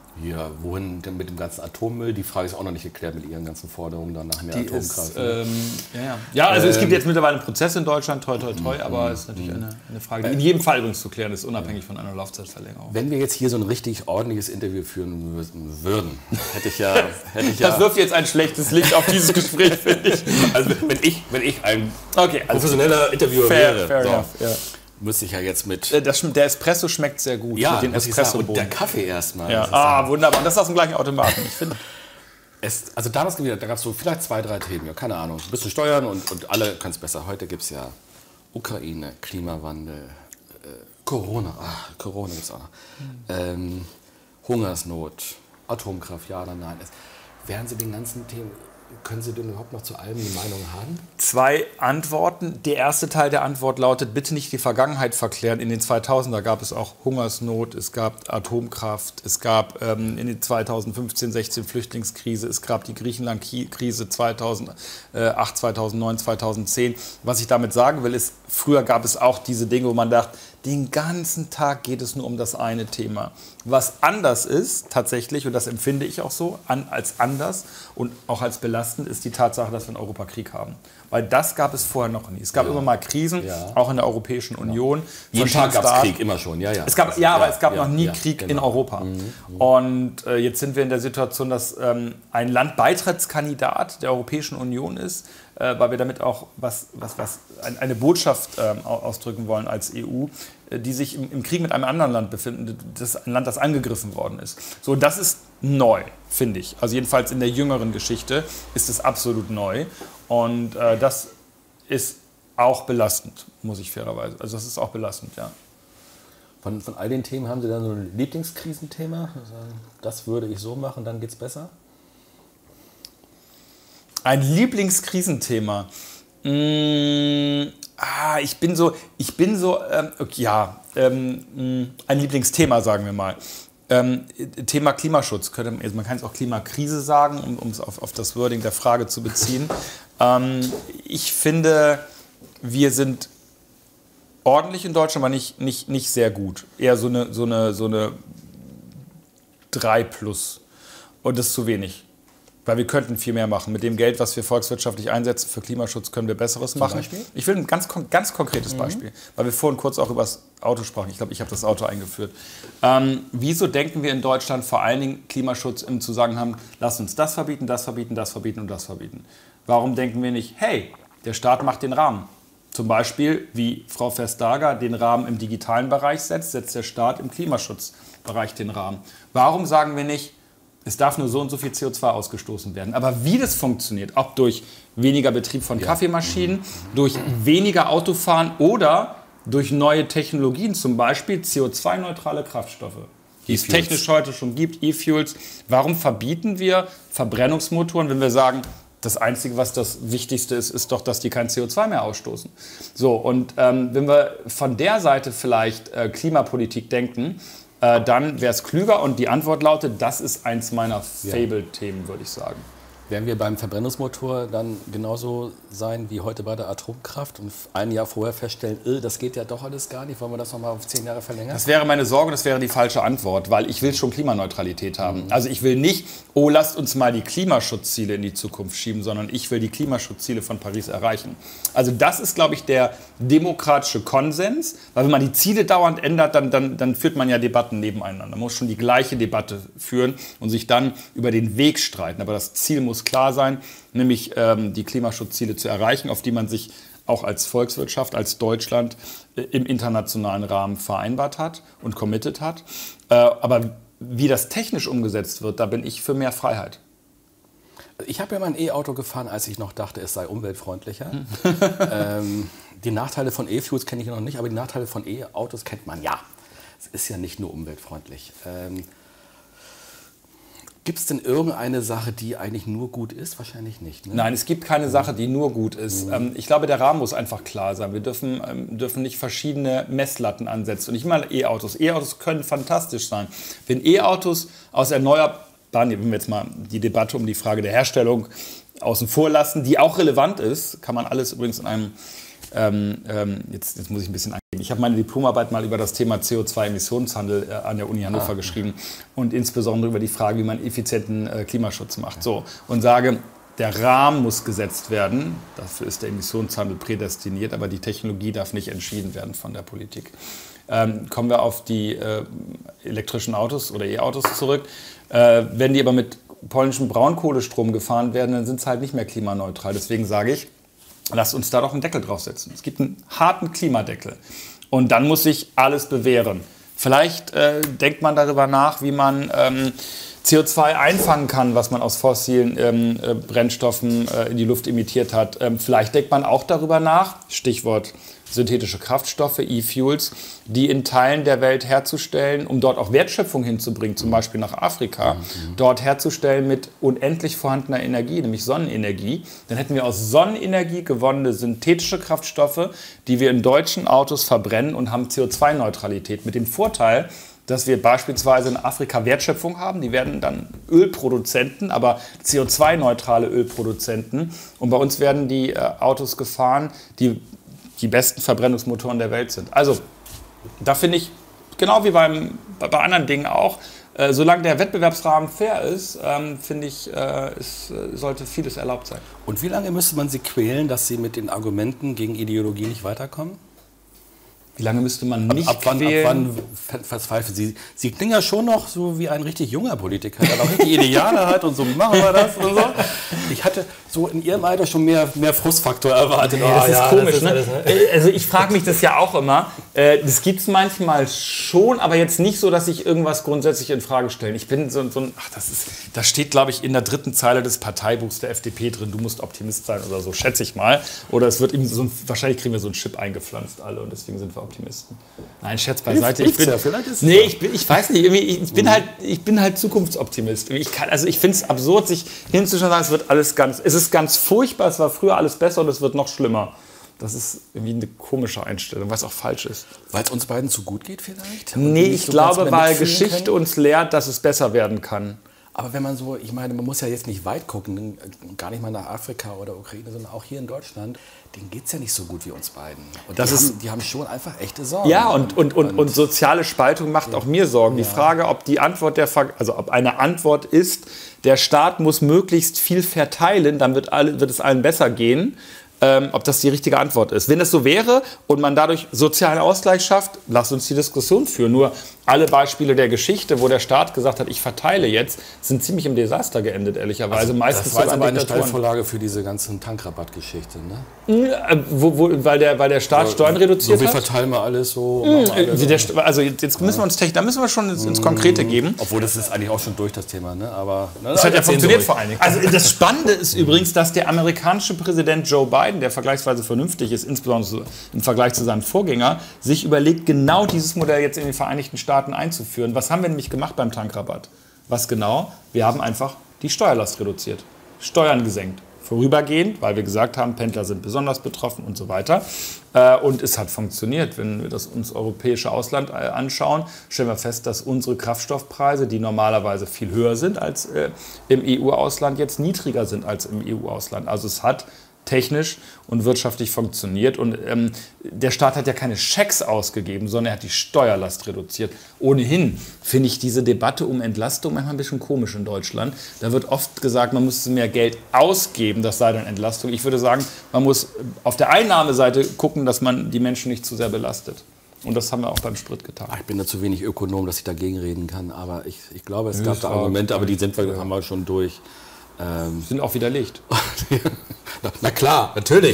Ja, wohin denn mit dem ganzen Atommüll? Die Frage ist auch noch nicht geklärt mit Ihren ganzen Forderungen dann nach mehr Die Atomkraft. ist, ähm, ja, ja. ja, also Ähm, es gibt jetzt mittlerweile einen Prozess in Deutschland, toi, toi, toi, aber es ist natürlich eine, eine Frage, die in jedem Fall übrigens zu klären ist, unabhängig von einer Laufzeitverlängerung. Wenn wir jetzt hier so ein richtig ordentliches Interview führen wür- würden, hätte ich ja... Hätte ich ja Das wirft jetzt ein schlechtes Licht auf dieses Gespräch, finde ich. also wenn ich, wenn ich ein Okay, also professioneller Interviewer fair, wäre, fair so, enough, ja. müsste ich ja jetzt mit... Äh, Das, der Espresso schmeckt sehr gut. ja, mit den muss ich sagen, und der Espresso-Bohnen. Kaffee erstmal. Ja. Das ist Ah, wunderbar. Und das ist aus dem gleichen Automaten. Ich finde. Es, also damals da gab es so vielleicht zwei, drei Themen, ja, keine Ahnung. Ein bisschen Steuern und, und alle können es besser. Heute gibt es ja Ukraine, Klimawandel, äh, Corona, ach, Corona gibt es auch noch. Ähm, Hungersnot, Atomkraft, ja oder nein. Es, wären Sie den ganzen Themen, können Sie denn überhaupt noch zu allem eine Meinung haben? Zwei Antworten. Der erste Teil der Antwort lautet, bitte nicht die Vergangenheit verklären. In den zweitausender gab es auch Hungersnot, es gab Atomkraft, es gab ähm, in den zweitausendfünfzehn sechzehn Flüchtlingskrise, es gab die Griechenland-Krise zweitausendacht, zweitausendneun, zweitausendzehn. Was ich damit sagen will, ist, früher gab es auch diese Dinge, wo man dachte, den ganzen Tag geht es nur um das eine Thema. Was anders ist, tatsächlich, und das empfinde ich auch so, an, als anders und auch als belastend, ist die Tatsache, dass wir in Europa Krieg haben. Weil das gab es vorher noch nie. Es gab Ja. immer mal Krisen, Ja. auch in der Europäischen Union. Jeden Tag gab es Verschiedenster Krieg, immer schon, ja, ja. es gab, ja, aber es gab ja, noch nie ja, Krieg genau. in Europa. Und äh, jetzt sind wir in der Situation, dass ähm, ein Land Beitrittskandidat der Europäischen Union ist, äh, weil wir damit auch was, was, was ein, eine Botschaft ähm, au- ausdrücken wollen als E U, äh, die sich im, im Krieg mit einem anderen Land befinden, das ein Land, das angegriffen worden ist. So, das ist neu, finde ich. Also jedenfalls in der jüngeren Geschichte ist es absolut neu. Und äh, das ist auch belastend, muss ich fairerweise. Also das ist auch belastend, ja. Von, von all den Themen haben Sie dann so ein Lieblingskrisenthema? Das würde ich so machen, dann geht's besser? Ein Lieblingskrisenthema. Mm, ah, ich bin so, ich bin so, ähm, okay, ja, ähm, mh, ein Lieblingsthema, sagen wir mal. Ähm, Thema Klimaschutz, könnte, also man kann es auch Klimakrise sagen, um es auf, auf das Wording der Frage zu beziehen. ähm, ich finde, wir sind ordentlich in Deutschland, aber nicht, nicht, nicht sehr gut. Eher so eine, so eine, so eine drei plus. Und das ist zu wenig. Weil wir könnten viel mehr machen. Mit dem Geld, was wir volkswirtschaftlich einsetzen für Klimaschutz, können wir Besseres machen. Beispiel? Ich will ein ganz, kon- ganz konkretes Beispiel, weil wir vorhin kurz auch über das Auto sprachen. Ich glaube, ich habe das Auto eingeführt. Ähm, wieso denken wir in Deutschland vor allen Dingen Klimaschutz im Zusammenhang, lass uns das verbieten, das verbieten, das verbieten und das verbieten? Warum denken wir nicht, hey, der Staat macht den Rahmen? Zum Beispiel, wie Frau Vestager den Rahmen im digitalen Bereich setzt, setzt der Staat im Klimaschutzbereich den Rahmen. Warum sagen wir nicht, es darf nur so und so viel C O zwei ausgestoßen werden? Aber wie das funktioniert, ob durch weniger Betrieb von Kaffeemaschinen, durch weniger Autofahren oder durch neue Technologien, zum Beispiel C O zwei neutrale Kraftstoffe, die es E-Fuels. technisch heute schon gibt, E-Fuels. Warum verbieten wir Verbrennungsmotoren, wenn wir sagen, das Einzige, was das Wichtigste ist, ist doch, dass die kein C O zwei mehr ausstoßen. So, und ähm, wenn wir von der Seite vielleicht äh, Klimapolitik denken, äh, dann wäre es klüger. Und die Antwort lautet, das ist eins meiner Fable-Themen, würde ich sagen. Werden wir beim Verbrennungsmotor dann genauso sein wie heute bei der Atomkraft und ein Jahr vorher feststellen, äh, das geht ja doch alles gar nicht, wollen wir das nochmal auf zehn Jahre verlängern? Das wäre meine Sorge, das wäre die falsche Antwort, weil ich will schon Klimaneutralität haben. Also ich will nicht, oh, lasst uns mal die Klimaschutzziele in die Zukunft schieben, sondern ich will die Klimaschutzziele von Paris erreichen. Also das ist, glaube ich, der demokratische Konsens, weil wenn man die Ziele dauernd ändert, dann, dann, dann führt man ja Debatten nebeneinander. Man muss schon die gleiche Debatte führen und sich dann über den Weg streiten. Aber das Ziel muss klar sein, nämlich ähm, die Klimaschutzziele zu erreichen, auf die man sich auch als Volkswirtschaft, als Deutschland äh, im internationalen Rahmen vereinbart hat und committed hat. Äh, aber wie das technisch umgesetzt wird, da bin ich für mehr Freiheit. Ich habe ja mein E-Auto gefahren, als ich noch dachte, es sei umweltfreundlicher. ähm, die Nachteile von E-Fuels kenne ich noch nicht, aber die Nachteile von E-Autos kennt man ja. Es ist ja nicht nur umweltfreundlich. Ähm, Gibt es denn irgendeine Sache, die eigentlich nur gut ist? Wahrscheinlich nicht. Ne? Nein, es gibt keine Sache, die nur gut ist. Ähm, ich glaube, der Rahmen muss einfach klar sein. Wir dürfen, ähm, dürfen nicht verschiedene Messlatten ansetzen. Und nicht mal E-Autos. E-Autos können fantastisch sein. Wenn E-Autos aus erneuerbaren, wenn wir jetzt mal die Debatte um die Frage der Herstellung außen vor lassen, die auch relevant ist, kann man alles übrigens in einem, ähm, ähm, jetzt, jetzt muss ich ein bisschen angeben, gehen. Ich habe meine Diplomarbeit mal über das Thema C O zwei Emissionshandel äh, an der Uni Hannover ah. geschrieben und insbesondere über die Frage, wie man effizienten äh, Klimaschutz macht. So, und sage, der Rahmen muss gesetzt werden, dafür ist der Emissionshandel prädestiniert, aber die Technologie darf nicht entschieden werden von der Politik. Ähm, kommen wir auf die äh, elektrischen Autos oder E-Autos zurück. Äh, wenn die aber mit polnischem Braunkohlestrom gefahren werden, dann sind es halt nicht mehr klimaneutral. Deswegen sage ich, lasst uns da doch einen Deckel draufsetzen. Es gibt einen harten Klimadeckel und dann muss sich alles bewähren. Vielleicht äh, denkt man darüber nach, wie man ähm, C O zwei einfangen kann, was man aus fossilen ähm, äh, Brennstoffen äh, in die Luft emittiert hat. Ähm, vielleicht denkt man auch darüber nach, Stichwort synthetische Kraftstoffe, E-Fuels, die in Teilen der Welt herzustellen, um dort auch Wertschöpfung hinzubringen, zum Beispiel nach Afrika, mhm. dort herzustellen mit unendlich vorhandener Energie, nämlich Sonnenenergie. Dann hätten wir aus Sonnenenergie gewonnene synthetische Kraftstoffe, die wir in deutschen Autos verbrennen und haben C O zwei Neutralität. Mit dem Vorteil, dass wir beispielsweise in Afrika Wertschöpfung haben. Die werden dann Ölproduzenten, aber C O zwei neutrale Ölproduzenten. Und bei uns werden die äh, Autos gefahren, die die besten Verbrennungsmotoren der Welt sind. Also da finde ich, genau wie beim, bei, bei anderen Dingen auch, äh, solange der Wettbewerbsrahmen fair ist, ähm, finde ich, äh, es, äh, sollte vieles erlaubt sein. Und wie lange müsste man sie quälen, dass sie mit den Argumenten gegen Ideologie nicht weiterkommen? Wie lange müsste man nicht ab, ab wann, quälen? Ab wann verzweifeln Sie? Sie klingen ja schon noch so wie ein richtig junger Politiker, der auch richtig Ideale hat und so, machen wir das und so. Ich hatte so in Ihrem Alter schon mehr, mehr Frustfaktor erwartet. Nee, das oh, ist ja, komisch, das ist ne? alles, ne? Also ich frage mich das ja auch immer. Das gibt es manchmal schon, aber jetzt nicht so, dass ich irgendwas grundsätzlich in Frage stelle. Ich bin so, so ein, ach, das ist, da steht, glaube ich, in der dritten Zeile des Parteibuchs der F D P drin, du musst Optimist sein oder so, schätze ich mal. Oder es wird ihm so ein, wahrscheinlich kriegen wir so einen Chip eingepflanzt alle und deswegen sind wir Optimisten. Nein, Scherz beiseite. Ich bin, ja, vielleicht ist nee, ich, bin, ich weiß nicht, ich bin halt, ich bin halt Zukunftsoptimist. Ich kann, also ich finde es absurd, sich hinzuschauen und sagen, es wird alles ganz, es ist ganz furchtbar, es war früher alles besser und es wird noch schlimmer. Das ist irgendwie eine komische Einstellung, was auch falsch ist. Weil es uns beiden zu gut geht vielleicht? Nee, ich so glaube, weil Geschichte können? uns lehrt, dass es besser werden kann. Aber wenn man so, ich meine, man muss ja jetzt nicht weit gucken, gar nicht mal nach Afrika oder Ukraine, sondern auch hier in Deutschland, denen geht es ja nicht so gut wie uns beiden. Und das die, ist, haben, die haben schon einfach echte Sorgen. Ja, und, und, und, und soziale Spaltung macht ja. auch mir Sorgen. Ja. Die Frage, ob die Antwort der, also ob eine Antwort ist, der Staat muss möglichst viel verteilen, dann wird, alle, wird es allen besser gehen. Ähm, ob das die richtige Antwort ist. Wenn es so wäre und man dadurch sozialen Ausgleich schafft, lasst uns die Diskussion führen. Nur alle Beispiele der Geschichte, wo der Staat gesagt hat, ich verteile jetzt, sind ziemlich im Desaster geendet, ehrlicherweise. Also, Meistens das war jetzt aber eine Steilvorlage für diese ganzen Tankrabattgeschichte, ne? Äh, wo, wo, weil, der, weil der Staat so, Steuern reduziert so, wir hat? Wir verteilen mal alles so. Mhm, alles der, so. Also jetzt müssen wir uns technisch, da müssen wir schon ins, ins Konkrete geben. Obwohl, das ist eigentlich auch schon durch das Thema, ne? Aber ne, das hat ja funktioniert vor allen Dingen. Also das Spannende ist übrigens, dass der amerikanische Präsident Joe Biden, der vergleichsweise vernünftig ist, insbesondere im Vergleich zu seinem Vorgänger, sich überlegt, genau dieses Modell jetzt in den Vereinigten Staaten einzuführen. Was haben wir nämlich gemacht beim Tankrabatt? Was genau? Wir haben einfach die Steuerlast reduziert, Steuern gesenkt. Vorübergehend, weil wir gesagt haben, Pendler sind besonders betroffen und so weiter. Und es hat funktioniert. Wenn wir das uns europäische Ausland anschauen, stellen wir fest, dass unsere Kraftstoffpreise, die normalerweise viel höher sind als im E U-Ausland, jetzt niedriger sind als im E U-Ausland. Also es hat technisch und wirtschaftlich funktioniert. Und ähm, der Staat hat ja keine Schecks ausgegeben, sondern er hat die Steuerlast reduziert. Ohnehin finde ich diese Debatte um Entlastung manchmal ein bisschen komisch in Deutschland. Da wird oft gesagt, man müsste mehr Geld ausgeben, das sei dann Entlastung. Ich würde sagen, man muss auf der Einnahmeseite gucken, dass man die Menschen nicht zu sehr belastet. Und das haben wir auch beim Sprit getan. Ich bin da zu wenig Ökonom, dass ich dagegen reden kann. Aber ich, ich glaube, es ja, gab da Argumente, aber die sind wir, haben wir schon durch. Ähm, sind auch widerlegt. na, na klar, natürlich.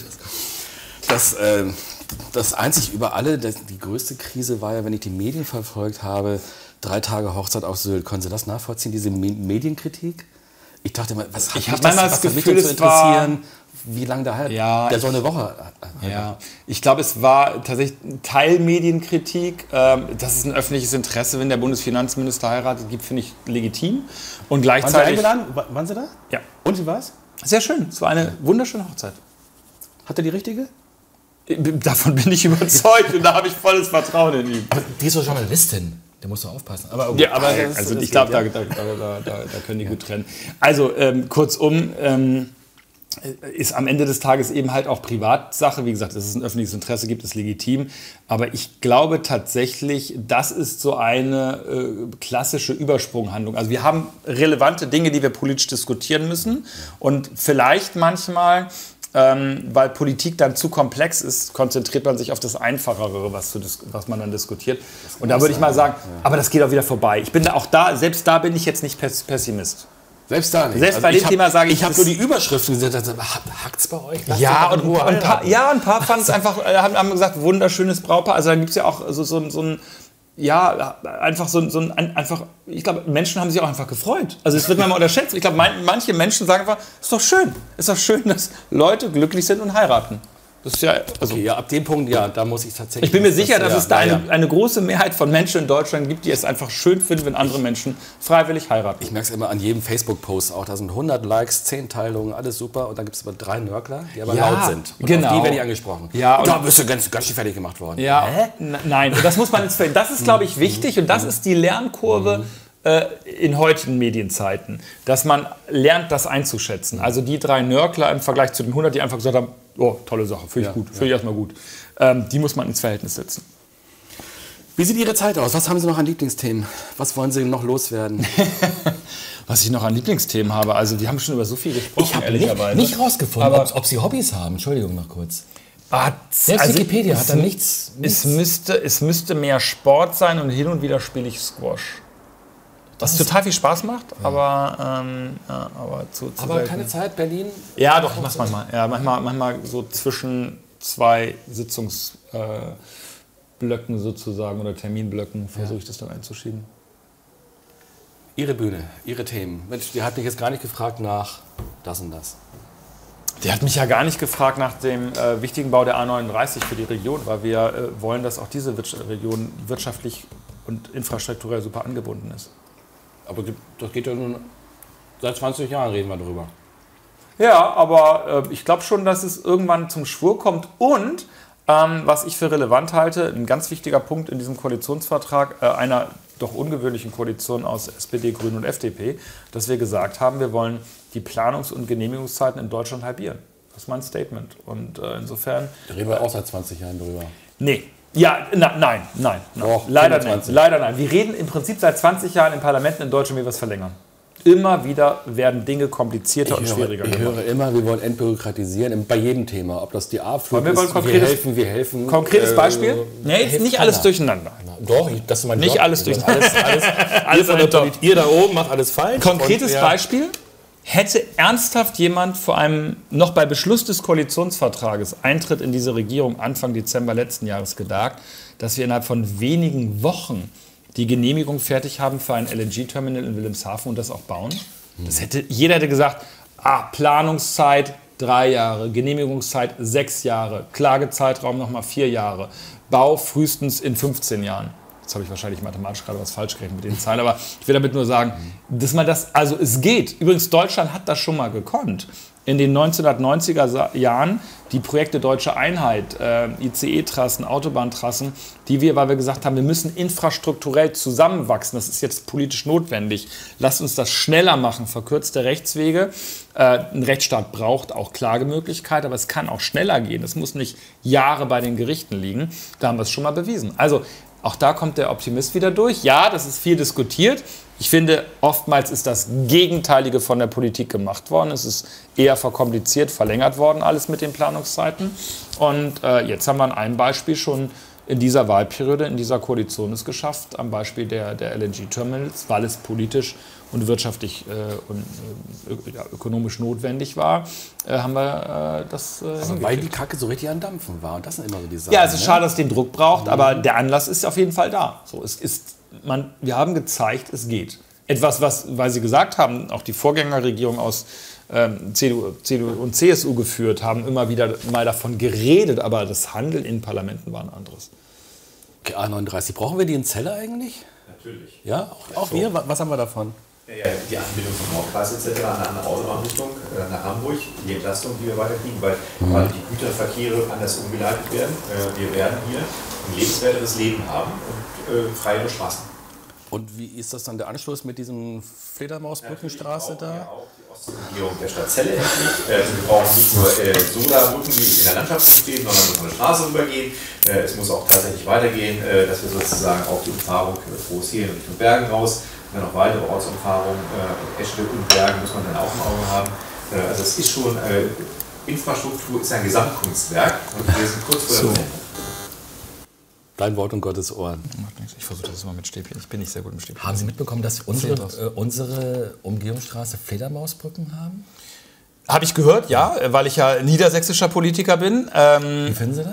Das, äh, das einzig über alle, das, die größte Krise war ja, wenn ich die Medien verfolgt habe, drei Tage Hochzeit auf Sylt. Können Sie das nachvollziehen, diese Me Medienkritik? Ich dachte mal, was hat ich mich das, das, das Gefühl, zu interessieren? Wie lange der halt? Ja, der soll eine Woche. Ja, ich glaube, es war tatsächlich Teilmedienkritik. Dass es ein öffentliches Interesse, wenn der Bundesfinanzminister heiratet, gibt, finde ich legitim. Und gleichzeitig. Waren Sie eingeladen? Waren Sie da? Ja. Und wie war's? Sehr schön. Es war eine wunderschöne Hochzeit. Hat er die richtige? Davon bin ich überzeugt und da habe ich volles Vertrauen in ihn. Aber die ist doch Journalistin. Der muss doch aufpassen. Aber, okay. Ja, aber das, also ich glaube, da, da, da, da, da können die ja. gut trennen. Also ähm, kurzum. Ähm, ist am Ende des Tages eben halt auch Privatsache. Wie gesagt, dass es ein öffentliches Interesse gibt, ist legitim. Aber ich glaube tatsächlich, das ist so eine äh, klassische Übersprunghandlung. Also wir haben relevante Dinge, die wir politisch diskutieren müssen. Und vielleicht manchmal, ähm, weil Politik dann zu komplex ist, konzentriert man sich auf das Einfachere, was, zu was man dann diskutiert. Und da würde ich mal sagen, ja. aber das geht auch wieder vorbei. Ich bin da auch da, selbst da bin ich jetzt nicht Pessimist. Selbst da nicht. Selbst also bei dem Thema sage ich, ich habe nur die Überschriften gesehen, also, hackt's bei euch? Lasst ja, und, und ein paar, ja, ein paar fanden es einfach, haben, haben gesagt, wunderschönes Brautpaar. Also dann gibt es ja auch so, so, so ein, ja, einfach so, so ein, einfach, ich glaube, Menschen haben sich auch einfach gefreut. Also es wird man mal unterschätzt. Ich glaube, man, manche Menschen sagen einfach, ist doch schön, ist doch schön, dass Leute glücklich sind und heiraten. Das ist ja, also okay, ja, ab dem Punkt, ja, da muss ich tatsächlich... Ich bin mir sicher, dass ja, es da ja, eine, ja. eine große Mehrheit von Menschen in Deutschland gibt, die es einfach schön finden, wenn andere Menschen freiwillig heiraten. Ich merke es immer an jedem Facebook-Post auch. Da sind hundert Likes, zehn Teilungen, alles super. Und dann gibt es aber drei Nörgler, die aber Ja, laut sind. Und genau. auf die werde ich angesprochen. Ja, und und- da bist du ganz, ganz schön fertig gemacht worden. Ja, N- nein, und das muss man jetzt verhindern. Das ist, glaube ich, wichtig und das ist die Lernkurve äh, in heutigen Medienzeiten, dass man lernt, das einzuschätzen. Also die drei Nörgler im Vergleich zu den hundert, die einfach gesagt haben, oh, tolle Sache, finde ich Ja, gut, ja. finde ich erstmal gut. Ähm, die muss man ins Verhältnis setzen. Wie sieht Ihre Zeit aus? Was haben Sie noch an Lieblingsthemen? Was wollen Sie noch loswerden? Was ich noch an Lieblingsthemen habe, also wir haben schon über so viel gesprochen, Ich habe ehrlicherweise. nicht, nicht rausgefunden, Aber- ob, ob Sie Hobbys haben. Entschuldigung noch kurz. Ah, Selbst also Wikipedia es- hat da nichts... Es müsste, es müsste mehr Sport sein und hin und wieder spiele ich Squash. Was total viel Spaß macht, aber, ähm, ja, aber zu, zu aber selten. keine Zeit, Berlin? Ja, doch, ich mach's manchmal. Ja, manchmal, manchmal so zwischen zwei Sitzungsblöcken äh, Blöcken sozusagen oder Terminblöcken versuche ich das dann einzuschieben. Ihre Bühne, Ihre Themen. Mensch, die hat mich jetzt gar nicht gefragt nach das und das. Der hat mich ja gar nicht gefragt nach dem äh, wichtigen Bau der A neununddreißig für die Region, weil wir äh, wollen, dass auch diese Wirtschaft, Region wirtschaftlich und infrastrukturell super angebunden ist. Aber das geht ja nun... Seit zwanzig Jahren reden wir drüber. Ja, aber äh, ich glaube schon, dass es irgendwann zum Schwur kommt. Und ähm, was ich für relevant halte, ein ganz wichtiger Punkt in diesem Koalitionsvertrag, äh, einer doch ungewöhnlichen Koalition aus S P D, Grünen und F D P, dass wir gesagt haben, wir wollen die Planungs- und Genehmigungszeiten in Deutschland halbieren. Das ist mein Statement. Und äh, insofern... Da reden wir auch seit zwanzig Jahren drüber. Nee. Ja, na, nein, nein. nein. Doch, leider fünfundzwanzig. nicht. Leider nein. Wir reden im Prinzip seit zwanzig Jahren in Parlamenten in Deutschland, wie wir es verlängern. Immer wieder werden Dinge komplizierter und Ich höre, schwieriger ich gemacht. höre immer, wir wollen entbürokratisieren, bei jedem Thema. Ob das die A-Flug Wollen wir mal ist, konkretes- wir helfen, wir helfen. Konkretes Äh, Beispiel? Nee, jetzt hilft nicht alles keiner. durcheinander. Doch, ich- das ist mein Nicht Job. alles Ich durch- mache Alles, alles, Alles ihr, von der ein Job. Polit- ihr da oben macht alles falsch. Konkretes Und, ja, Beispiel. Hätte ernsthaft jemand vor einem, noch bei Beschluss des Koalitionsvertrages, Eintritt in diese Regierung Anfang Dezember letzten Jahres gedacht, dass wir innerhalb von wenigen Wochen die Genehmigung fertig haben für ein L N G-Terminal in Wilhelmshaven und das auch bauen? Das hätte, jeder hätte gesagt, ah, Planungszeit drei Jahre, Genehmigungszeit sechs Jahre, Klagezeitraum nochmal vier Jahre, Bau frühestens in fünfzehn Jahren. Jetzt habe ich wahrscheinlich mathematisch gerade was falsch gerechnet mit den Zahlen, aber ich will damit nur sagen, dass man das, also es geht. Übrigens, Deutschland hat das schon mal gekonnt. In den neunzehnhundertneunziger Jahren die Projekte Deutsche Einheit, äh, I C E-Trassen, Autobahntrassen, die wir, weil wir gesagt haben, wir müssen infrastrukturell zusammenwachsen, das ist jetzt politisch notwendig. Lasst uns das schneller machen, verkürzte Rechtswege. Äh, ein Rechtsstaat braucht auch Klagemöglichkeit, aber es kann auch schneller gehen. Es muss nicht Jahre bei den Gerichten liegen. Da haben wir es schon mal bewiesen. Also auch da kommt der Optimist wieder durch. Ja, das ist viel diskutiert. Ich finde, oftmals ist das Gegenteilige von der Politik gemacht worden. Es ist eher verkompliziert, verlängert worden, alles mit den Planungszeiten. Und äh, jetzt haben wir an einem Beispiel schon in dieser Wahlperiode, in dieser Koalition es geschafft, am Beispiel der, der L N G-Terminals, weil es politisch und wirtschaftlich äh, und äh, ja, ökonomisch notwendig war, äh, haben wir äh, das äh, Also weil die Kacke so richtig an Dampfen war. Und das sind immer so die Sachen. ja, es ist ne? schade, dass es den Druck braucht, aber der Anlass ist auf jeden Fall da. So, es ist, man, wir haben gezeigt, es geht. Etwas, was, weil Sie gesagt haben, auch die Vorgängerregierung aus ähm, C D U, C D U und C S U geführt haben, immer wieder mal davon geredet, aber das Handeln in Parlamenten war ein anderes. Okay, A neununddreißig, brauchen wir die in Celle eigentlich? Natürlich. Ja, auch, auch wir? Was haben wir davon? Ja, ja, die Anbindung vom Hauptkreis et cetera an eine andere Autobahnrichtung äh, nach Hamburg, die Entlastung, die wir weiterkriegen, weil gerade die Güterverkehre anders umgeleitet werden. Äh, wir werden hier ein lebenswerteres Leben haben und äh, freiere Straßen. Und wie ist das dann der Anschluss mit diesem Fledermausbrückenstraße da? Ja, auch die Ostregierung der Stadt Celle endlich. Äh, wir brauchen nicht nur äh, Solarbrücken, die in der Landschaft stehen, sondern muss eine Straße rübergehen. Äh, es muss auch tatsächlich weitergehen, äh, dass wir sozusagen auch die Umfahrung äh, Groß-Hier Richtung Bergen raus, dann noch weitere Ortsumfahrungen, äh, Eschede und Bergen muss man dann auch im Auge haben. Äh, also es ist schon, äh, Infrastruktur ist ein Gesamtkunstwerk und wir sind kurz vor der Vollendung. Dein Wort und Gottes Ohren. Macht nichts. Ich versuche das immer mit Stäbchen. Ich bin nicht sehr gut mit Stäbchen. Haben Sie mitbekommen, dass unsere, äh, unsere Umgehungsstraße Fledermausbrücken haben? Habe ich gehört, ja, weil ich ja niedersächsischer Politiker bin. Ähm, Wie finden Sie das?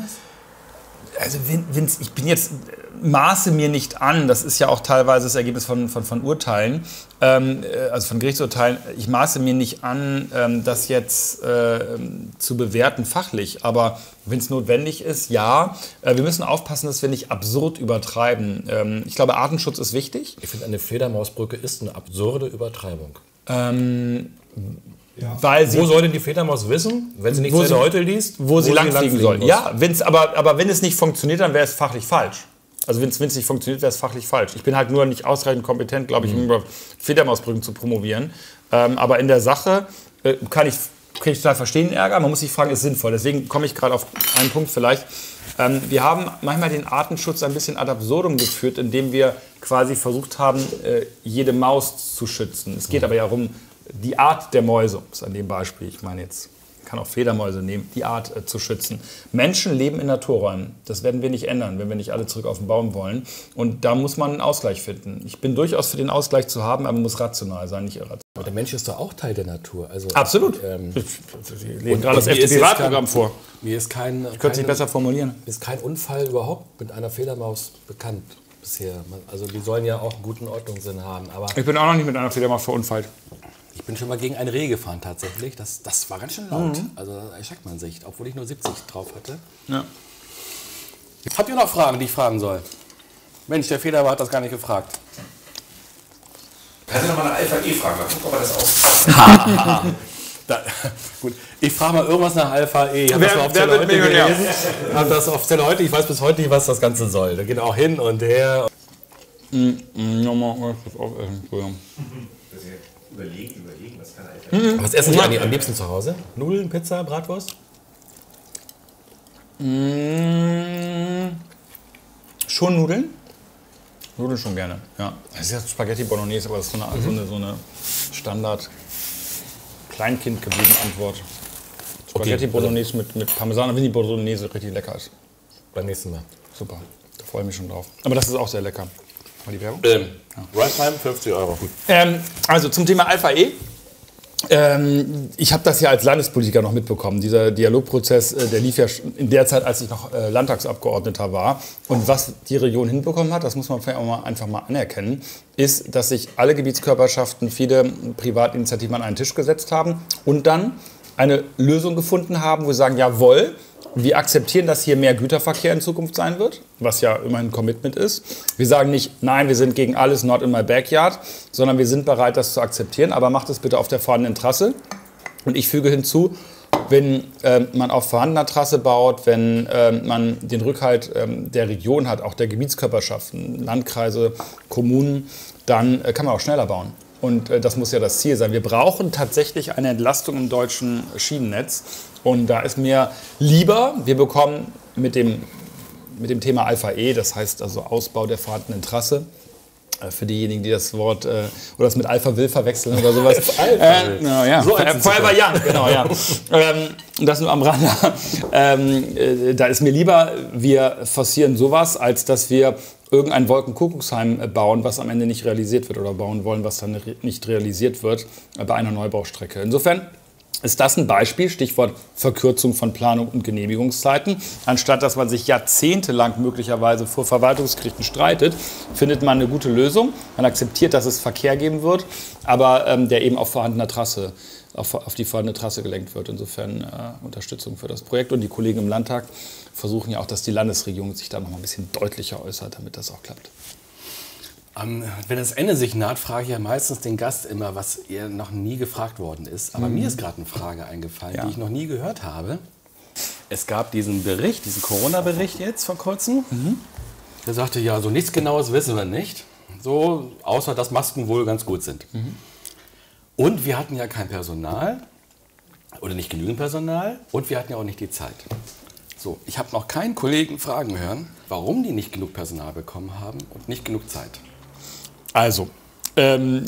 Also Vince, ich bin jetzt, maße mir nicht an, das ist ja auch teilweise das Ergebnis von, von, von Urteilen, ähm, also von Gerichtsurteilen, ich maße mir nicht an, ähm, das jetzt äh, zu bewerten fachlich, aber wenn es notwendig ist, ja, äh, wir müssen aufpassen, dass wir nicht absurd übertreiben. Ähm, ich glaube, Artenschutz ist wichtig. Ich finde, eine Fledermausbrücke ist eine absurde Übertreibung. Ähm, Ja. Weil sie, wo soll denn die Fledermaus wissen, wenn sie nicht wo sie, heute liest, wo, wo sie langfliegen soll? Muss. Ja, wenn's, aber, aber wenn es nicht funktioniert, dann wäre es fachlich falsch. Also wenn es nicht funktioniert, wäre es fachlich falsch. Ich bin halt nur nicht ausreichend kompetent, glaube ich, um über Fledermausbrücken zu promovieren. Ähm, aber in der Sache äh, kann ich, kann ich total verstehen, den Ärger. Man muss sich fragen, ist sinnvoll. Deswegen komme ich gerade auf einen Punkt vielleicht. Ähm, wir haben manchmal den Artenschutz ein bisschen ad absurdum geführt, indem wir quasi versucht haben, äh, jede Maus zu schützen. Es geht aber ja darum, die Art der Mäuse, das ist an dem Beispiel, ich meine jetzt, ich kann auch Fledermäuse nehmen, die Art äh, zu schützen. Menschen leben in Naturräumen. Das werden wir nicht ändern, wenn wir nicht alle zurück auf den Baum wollen. Und da muss man einen Ausgleich finden. Ich bin durchaus für den Ausgleich zu haben, aber man muss rational sein, nicht irrational. Aber der Mensch ist doch auch Teil der Natur. Also, Absolut. Ähm, Sie legen gerade das F D P-Wahlprogramm vor. Mir ist kein, Ich könnte es nicht besser formulieren. Ist kein Unfall überhaupt mit einer Fledermaus bekannt bisher. Also die sollen ja auch einen guten Ordnungssinn haben. Aber Ich bin auch noch nicht mit einer Fledermaus verunfallt. Ich bin schon mal gegen ein Reh gefahren tatsächlich. Das, das war ganz schön laut. Mhm. Also erschreckt man sich, obwohl ich nur siebzig drauf hatte. Ja. Habt ihr noch Fragen, die ich fragen soll? Mensch, der Federer hat das gar nicht gefragt. Kannst du noch mal eine Alpha-E fragen? Mal gucken, ob er das auch da, gut, ich frage mal irgendwas nach Alpha-E. Ich habe Wer, das auf wer wird heute Millionär? gelesen. Ich habe das auf Zelle heute. Ich weiß bis heute nicht, was das Ganze soll. Da geht auch hin und her. Mm, nochmal, ich muss aufessen. Überlegen, überlegen, was kann Alpha-E? Mhm. Was essen Sie am liebsten zu Hause? Nudeln, Pizza, Bratwurst? Mmh, schon Nudeln? Nudeln schon gerne, ja. Das ist ja Spaghetti Bolognese, aber das ist so eine, mhm. so eine, so eine Standard Kleinkind geblieben Antwort. Spaghetti okay. Bolognese mit, mit Parmesan, wenn die Bolognese richtig lecker ist. Beim nächsten Mal. Super, da freue ich mich schon drauf. Aber das ist auch sehr lecker. Mal die Werbung? Ähm, ja. Right Time, fünfzig Euro. Gut. Ähm, also zum Thema Alpha-E. Ähm, ich habe das ja als Landespolitiker noch mitbekommen. Dieser Dialogprozess, äh, der lief ja in der Zeit, als ich noch äh, Landtagsabgeordneter war. Und was die Region hinbekommen hat, das muss man vielleicht auch mal einfach mal anerkennen, ist, dass sich alle Gebietskörperschaften, viele Privatinitiativen an einen Tisch gesetzt haben und dann eine Lösung gefunden haben, wo sie sagen, jawohl, wir akzeptieren, dass hier mehr Güterverkehr in Zukunft sein wird, was ja immerhin ein Commitment ist. Wir sagen nicht, nein, wir sind gegen alles, not in my backyard, sondern wir sind bereit, das zu akzeptieren, aber macht es bitte auf der vorhandenen Trasse. Und ich füge hinzu, wenn äh, man auf vorhandener Trasse baut, wenn äh, man den Rückhalt äh, der Region hat, auch der Gebietskörperschaften, Landkreise, Kommunen, dann äh, kann man auch schneller bauen. Und äh, das muss ja das Ziel sein. Wir brauchen tatsächlich eine Entlastung im deutschen Schienennetz. Und da ist mir lieber, wir bekommen mit dem, mit dem Thema Alpha-E, das heißt also Ausbau der vorhandenen Trasse, äh, für diejenigen, die das Wort äh, oder das mit Alpha-Will verwechseln oder sowas. Alpha-Will. Äh, ja, ja. So Forever Young, genau, ja. ähm, das nur am Rande. Ähm, äh, da ist mir lieber, wir forcieren sowas, als dass wir irgendein Wolkenkuckucksheim bauen, was am Ende nicht realisiert wird, oder bauen wollen, was dann nicht realisiert wird äh, bei einer Neubaustrecke. Insofern ist das ein Beispiel, Stichwort Verkürzung von Planung und Genehmigungszeiten. Anstatt dass man sich jahrzehntelang möglicherweise vor Verwaltungsgerichten streitet, findet man eine gute Lösung. Man akzeptiert, dass es Verkehr geben wird, aber ähm, der eben auf vorhandener Trasse, auf, auf die vorhandene Trasse gelenkt wird. Insofern äh, Unterstützung für das Projekt. Und die Kollegen im Landtag versuchen ja auch, dass die Landesregierung sich da noch mal ein bisschen deutlicher äußert, damit das auch klappt. Ähm, wenn das Ende sich naht, frage ich ja meistens den Gast immer, was ihr noch nie gefragt worden ist. Aber mhm. mir ist gerade eine Frage eingefallen, ja. die ich noch nie gehört habe. Es gab diesen Bericht, diesen Corona-Bericht jetzt vor kurzem. Mhm. Der sagte, ja, so nichts Genaues wissen wir nicht. So, außer dass Masken wohl ganz gut sind. Mhm. Und wir hatten ja kein Personal oder nicht genügend Personal und wir hatten ja auch nicht die Zeit. So, ich habe noch keinen Kollegen fragen hören, warum die nicht genug Personal bekommen haben und nicht genug Zeit. Also, ähm,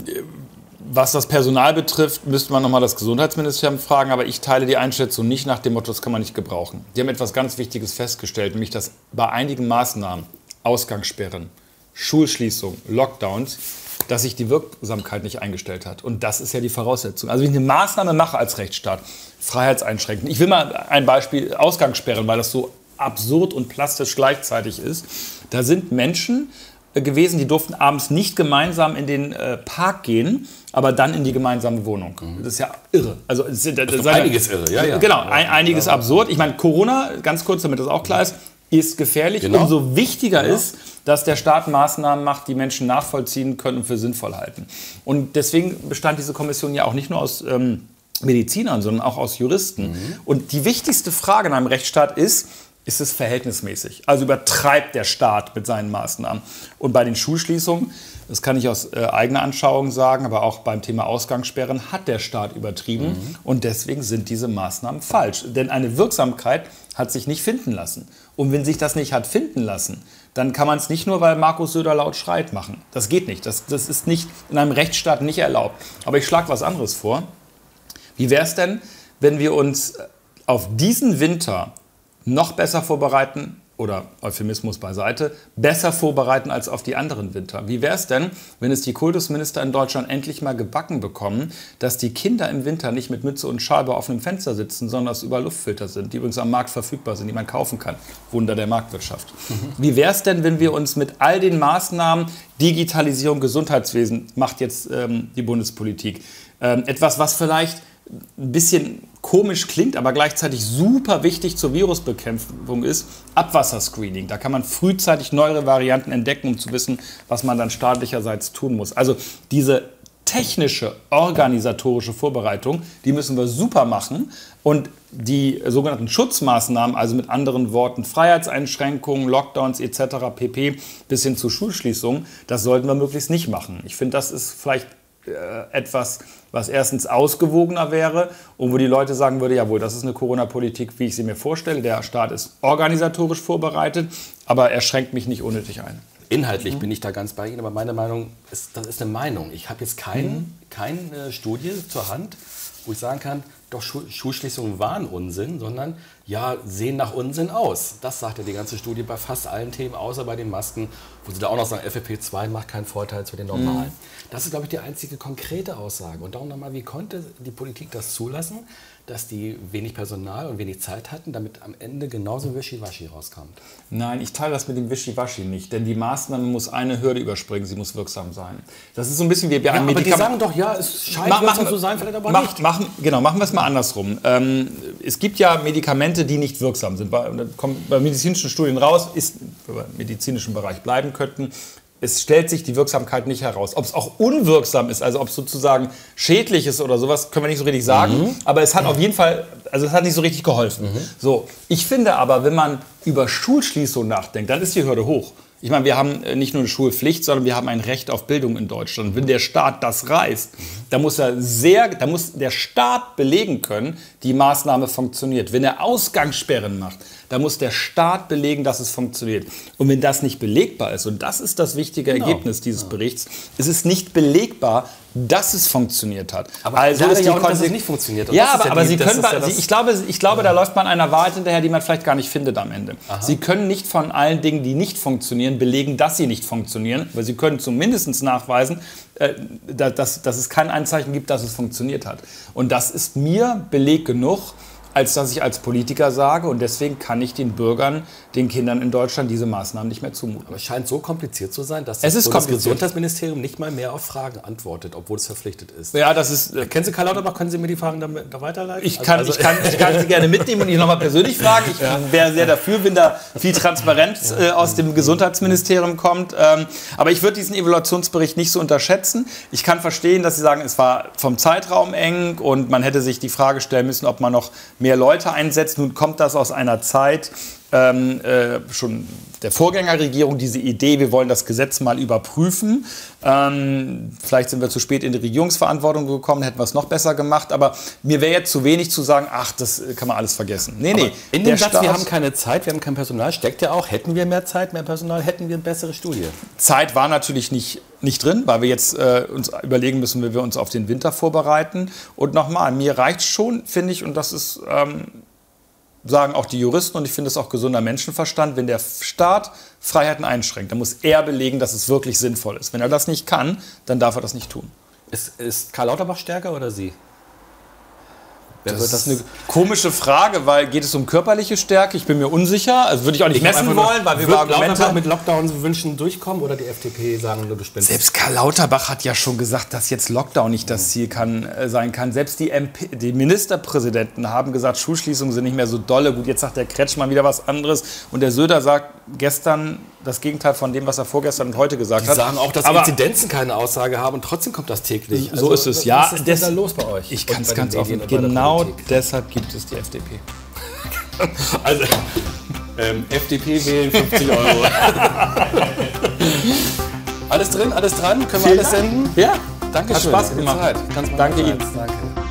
was das Personal betrifft, müsste man nochmal das Gesundheitsministerium fragen, aber ich teile die Einschätzung nicht nach dem Motto, das kann man nicht gebrauchen. Die haben etwas ganz Wichtiges festgestellt, nämlich dass bei einigen Maßnahmen, Ausgangssperren, Schulschließungen, Lockdowns, dass sich die Wirksamkeit nicht eingestellt hat. Und das ist ja die Voraussetzung. Also wenn ich eine Maßnahme mache als Rechtsstaat, freiheitseinschränkend. Ich will mal ein Beispiel, Ausgangssperren, weil das so absurd und plastisch gleichzeitig ist. Da sind Menschen gewesen, die durften abends nicht gemeinsam in den äh, Park gehen, aber dann in die gemeinsame Wohnung. Das ist ja irre. Also es ist, das ist einiges irre, ja, ja. Genau, ein, einiges absurd. Ich meine, Corona, ganz kurz, damit das auch klar ist, ist gefährlich. Genau. Umso wichtiger genau. ist, dass der Staat Maßnahmen macht, die Menschen nachvollziehen können und für sinnvoll halten. Und deswegen bestand diese Kommission ja auch nicht nur aus ähm, Medizinern, sondern auch aus Juristen. Mhm. Und die wichtigste Frage in einem Rechtsstaat ist, ist es verhältnismäßig? Also übertreibt der Staat mit seinen Maßnahmen? Und bei den Schulschließungen, das kann ich aus äh, eigener Anschauung sagen, aber auch beim Thema Ausgangssperren hat der Staat übertrieben. Mhm. Und deswegen sind diese Maßnahmen falsch. Denn eine Wirksamkeit hat sich nicht finden lassen. Und wenn sich das nicht hat finden lassen, dann kann man es nicht nur, weil Markus Söder laut schreit, machen. Das geht nicht. Das, das ist nicht in einem Rechtsstaat nicht erlaubt. Aber ich schlage was anderes vor. Wie wäre es denn, wenn wir uns auf diesen Winter noch besser vorbereiten, oder Euphemismus beiseite, besser vorbereiten als auf die anderen Winter? Wie wäre es denn, wenn es die Kultusminister in Deutschland endlich mal gebacken bekommen, dass die Kinder im Winter nicht mit Mütze und Schal bei offenem Fenster sitzen, sondern dass überall Luftfilter sind, die übrigens am Markt verfügbar sind, die man kaufen kann. Wunder der Marktwirtschaft. Mhm. Wie wäre es denn, wenn wir uns mit all den Maßnahmen, Digitalisierung, Gesundheitswesen, macht jetzt ähm, die Bundespolitik, ähm, etwas, was vielleicht ein bisschen komisch klingt, aber gleichzeitig super wichtig zur Virusbekämpfung ist, Abwasserscreening. Da kann man frühzeitig neuere Varianten entdecken, um zu wissen, was man dann staatlicherseits tun muss. Also diese technische, organisatorische Vorbereitung, die müssen wir super machen. Und die sogenannten Schutzmaßnahmen, also mit anderen Worten Freiheitseinschränkungen, Lockdowns et cetera pp. Bis hin zu Schulschließungen, das sollten wir möglichst nicht machen. Ich finde, das ist vielleicht etwas, was erstens ausgewogener wäre und wo die Leute sagen würden, jawohl, das ist eine Corona-Politik, wie ich sie mir vorstelle. Der Staat ist organisatorisch vorbereitet, aber er schränkt mich nicht unnötig ein. Inhaltlich mhm. bin ich da ganz bei Ihnen, aber meine Meinung ist, das ist eine Meinung. Ich habe jetzt kein, mhm. keine Studie zur Hand, wo ich sagen kann, doch Schulschließungen waren Unsinn, sondern ja, sehen nach Unsinn aus. Das sagt ja die ganze Studie bei fast allen Themen, außer bei den Masken, wo sie da auch noch sagen, F F P zwei macht keinen Vorteil zu den normalen. Mhm. Das ist, glaube ich, die einzige konkrete Aussage. Und darum nochmal, wie konnte die Politik das zulassen, dass die wenig Personal und wenig Zeit hatten, damit am Ende genauso Wischiwaschi rauskommt? Nein, ich teile das mit dem Wischiwaschi nicht, denn die Maßnahme muss eine Hürde überspringen, sie muss wirksam sein. Das ist so ein bisschen wie bei einem ja, aber Medikament. Die sagen doch, ja, es scheint Ma wirksam machen, zu sein, vielleicht aber mach, nicht. Machen, genau, machen wir es mal andersrum. Ähm, es gibt ja Medikamente, die nicht wirksam sind. Bei, kommt bei medizinischen Studien raus, ist, wenn wir im medizinischen Bereich bleiben könnten, es stellt sich die Wirksamkeit nicht heraus. Ob es auch unwirksam ist, also ob es sozusagen schädlich ist oder sowas, können wir nicht so richtig sagen. Mhm. Aber es hat auf jeden Fall, also es hat nicht so richtig geholfen. Mhm. So, ich finde aber, wenn man über Schulschließung nachdenkt, dann ist die Hürde hoch. Ich meine, wir haben nicht nur eine Schulpflicht, sondern wir haben ein Recht auf Bildung in Deutschland. Wenn der Staat das reißt, dann muss er sehr, dann muss der Staat belegen können, die Maßnahme funktioniert. Wenn er Ausgangssperren macht, dann muss der Staat belegen, dass es funktioniert. Und wenn das nicht belegbar ist, und das ist das wichtige genau. Ergebnis dieses Berichts, es ist nicht belegbar, dass es funktioniert hat. Aber also ist ja auch, dass es nicht funktioniert. Und ja, aber, ja aber die, Sie können, ja Sie, ich glaube, ich glaube ja. da läuft man einer Wahrheit hinterher, die man vielleicht gar nicht findet am Ende. Aha. Sie können nicht von allen Dingen, die nicht funktionieren, belegen, dass sie nicht funktionieren, weil Sie können zumindest nachweisen, äh, dass, dass es kein Anzeichen gibt, dass es funktioniert hat. Und das ist mir Beleg genug, als dass ich als Politiker sage, und deswegen kann ich den Bürgern, den Kindern in Deutschland diese Maßnahmen nicht mehr zumuten. Aber es scheint so kompliziert zu sein, dass das, das Bundesgesundheitsministerium nicht mal mehr auf Fragen antwortet, obwohl es verpflichtet ist. Ja, das ist. Äh, Kennen Sie Karl Lauterbach? Können Sie mir die Fragen da, da weiterleiten? Ich kann, also, ich, kann, ich kann Sie gerne mitnehmen und ihn nochmal persönlich fragen. Ich ja. wäre sehr dafür, wenn da viel Transparenz äh, aus dem Gesundheitsministerium kommt. Ähm, aber ich würde diesen Evaluationsbericht nicht so unterschätzen. Ich kann verstehen, dass Sie sagen, es war vom Zeitraum eng und man hätte sich die Frage stellen müssen, ob man noch mehr Leute einsetzt. Nun kommt das aus einer Zeit, ähm, äh, schon der Vorgängerregierung diese Idee, wir wollen das Gesetz mal überprüfen. Ähm, vielleicht sind wir zu spät in die Regierungsverantwortung gekommen, hätten wir es noch besser gemacht. Aber mir wäre jetzt zu wenig zu sagen, ach, das kann man alles vergessen. Nee, nee. In dem Satz, wir haben keine Zeit, wir haben kein Personal, steckt ja auch, hätten wir mehr Zeit, mehr Personal, hätten wir eine bessere Studie. Zeit war natürlich nicht, nicht drin, weil wir jetzt äh, uns überlegen müssen, wie wir uns auf den Winter vorbereiten. Und nochmal, mir reicht schon, finde ich, und das ist... Ähm, sagen auch die Juristen, und ich finde es auch gesunder Menschenverstand, wenn der Staat Freiheiten einschränkt, dann muss er belegen, dass es wirklich sinnvoll ist. Wenn er das nicht kann, dann darf er das nicht tun. Ist, ist Karl Lauterbach stärker oder Sie? Wer Das, wird das ist eine komische Frage, weil geht es um körperliche Stärke? Ich bin mir unsicher. Also würde ich auch nicht messen wollen, weil wir über Argumente mit Lockdown-Wünschen durchkommen oder die F D P sagen nur, du spinnst? Selbst Karl Lauterbach hat ja schon gesagt, dass jetzt Lockdown nicht das Ziel kann, äh, sein kann. Selbst die, M P, die Ministerpräsidenten haben gesagt, Schulschließungen sind nicht mehr so dolle. Gut, jetzt sagt der Kretschmann wieder was anderes. Und der Söder sagt gestern das Gegenteil von dem, was er vorgestern und heute gesagt Die hat. sagen auch, dass Aber Inzidenzen keine Aussage haben und trotzdem kommt das täglich. so ist es, ja. Was ist denn da los bei euch? Ich kann Und es bei ganz den offen. Medien und bei der Genau Politik? deshalb gibt es die F D P. Also, ähm, F D P wählen fünfzig Euro. Alles drin, alles dran? Können wir Vielen alles Dank. senden? Ja, Dankeschön. hat Spaß gemacht. Zeit. Ganz Danke Ihnen. Danke.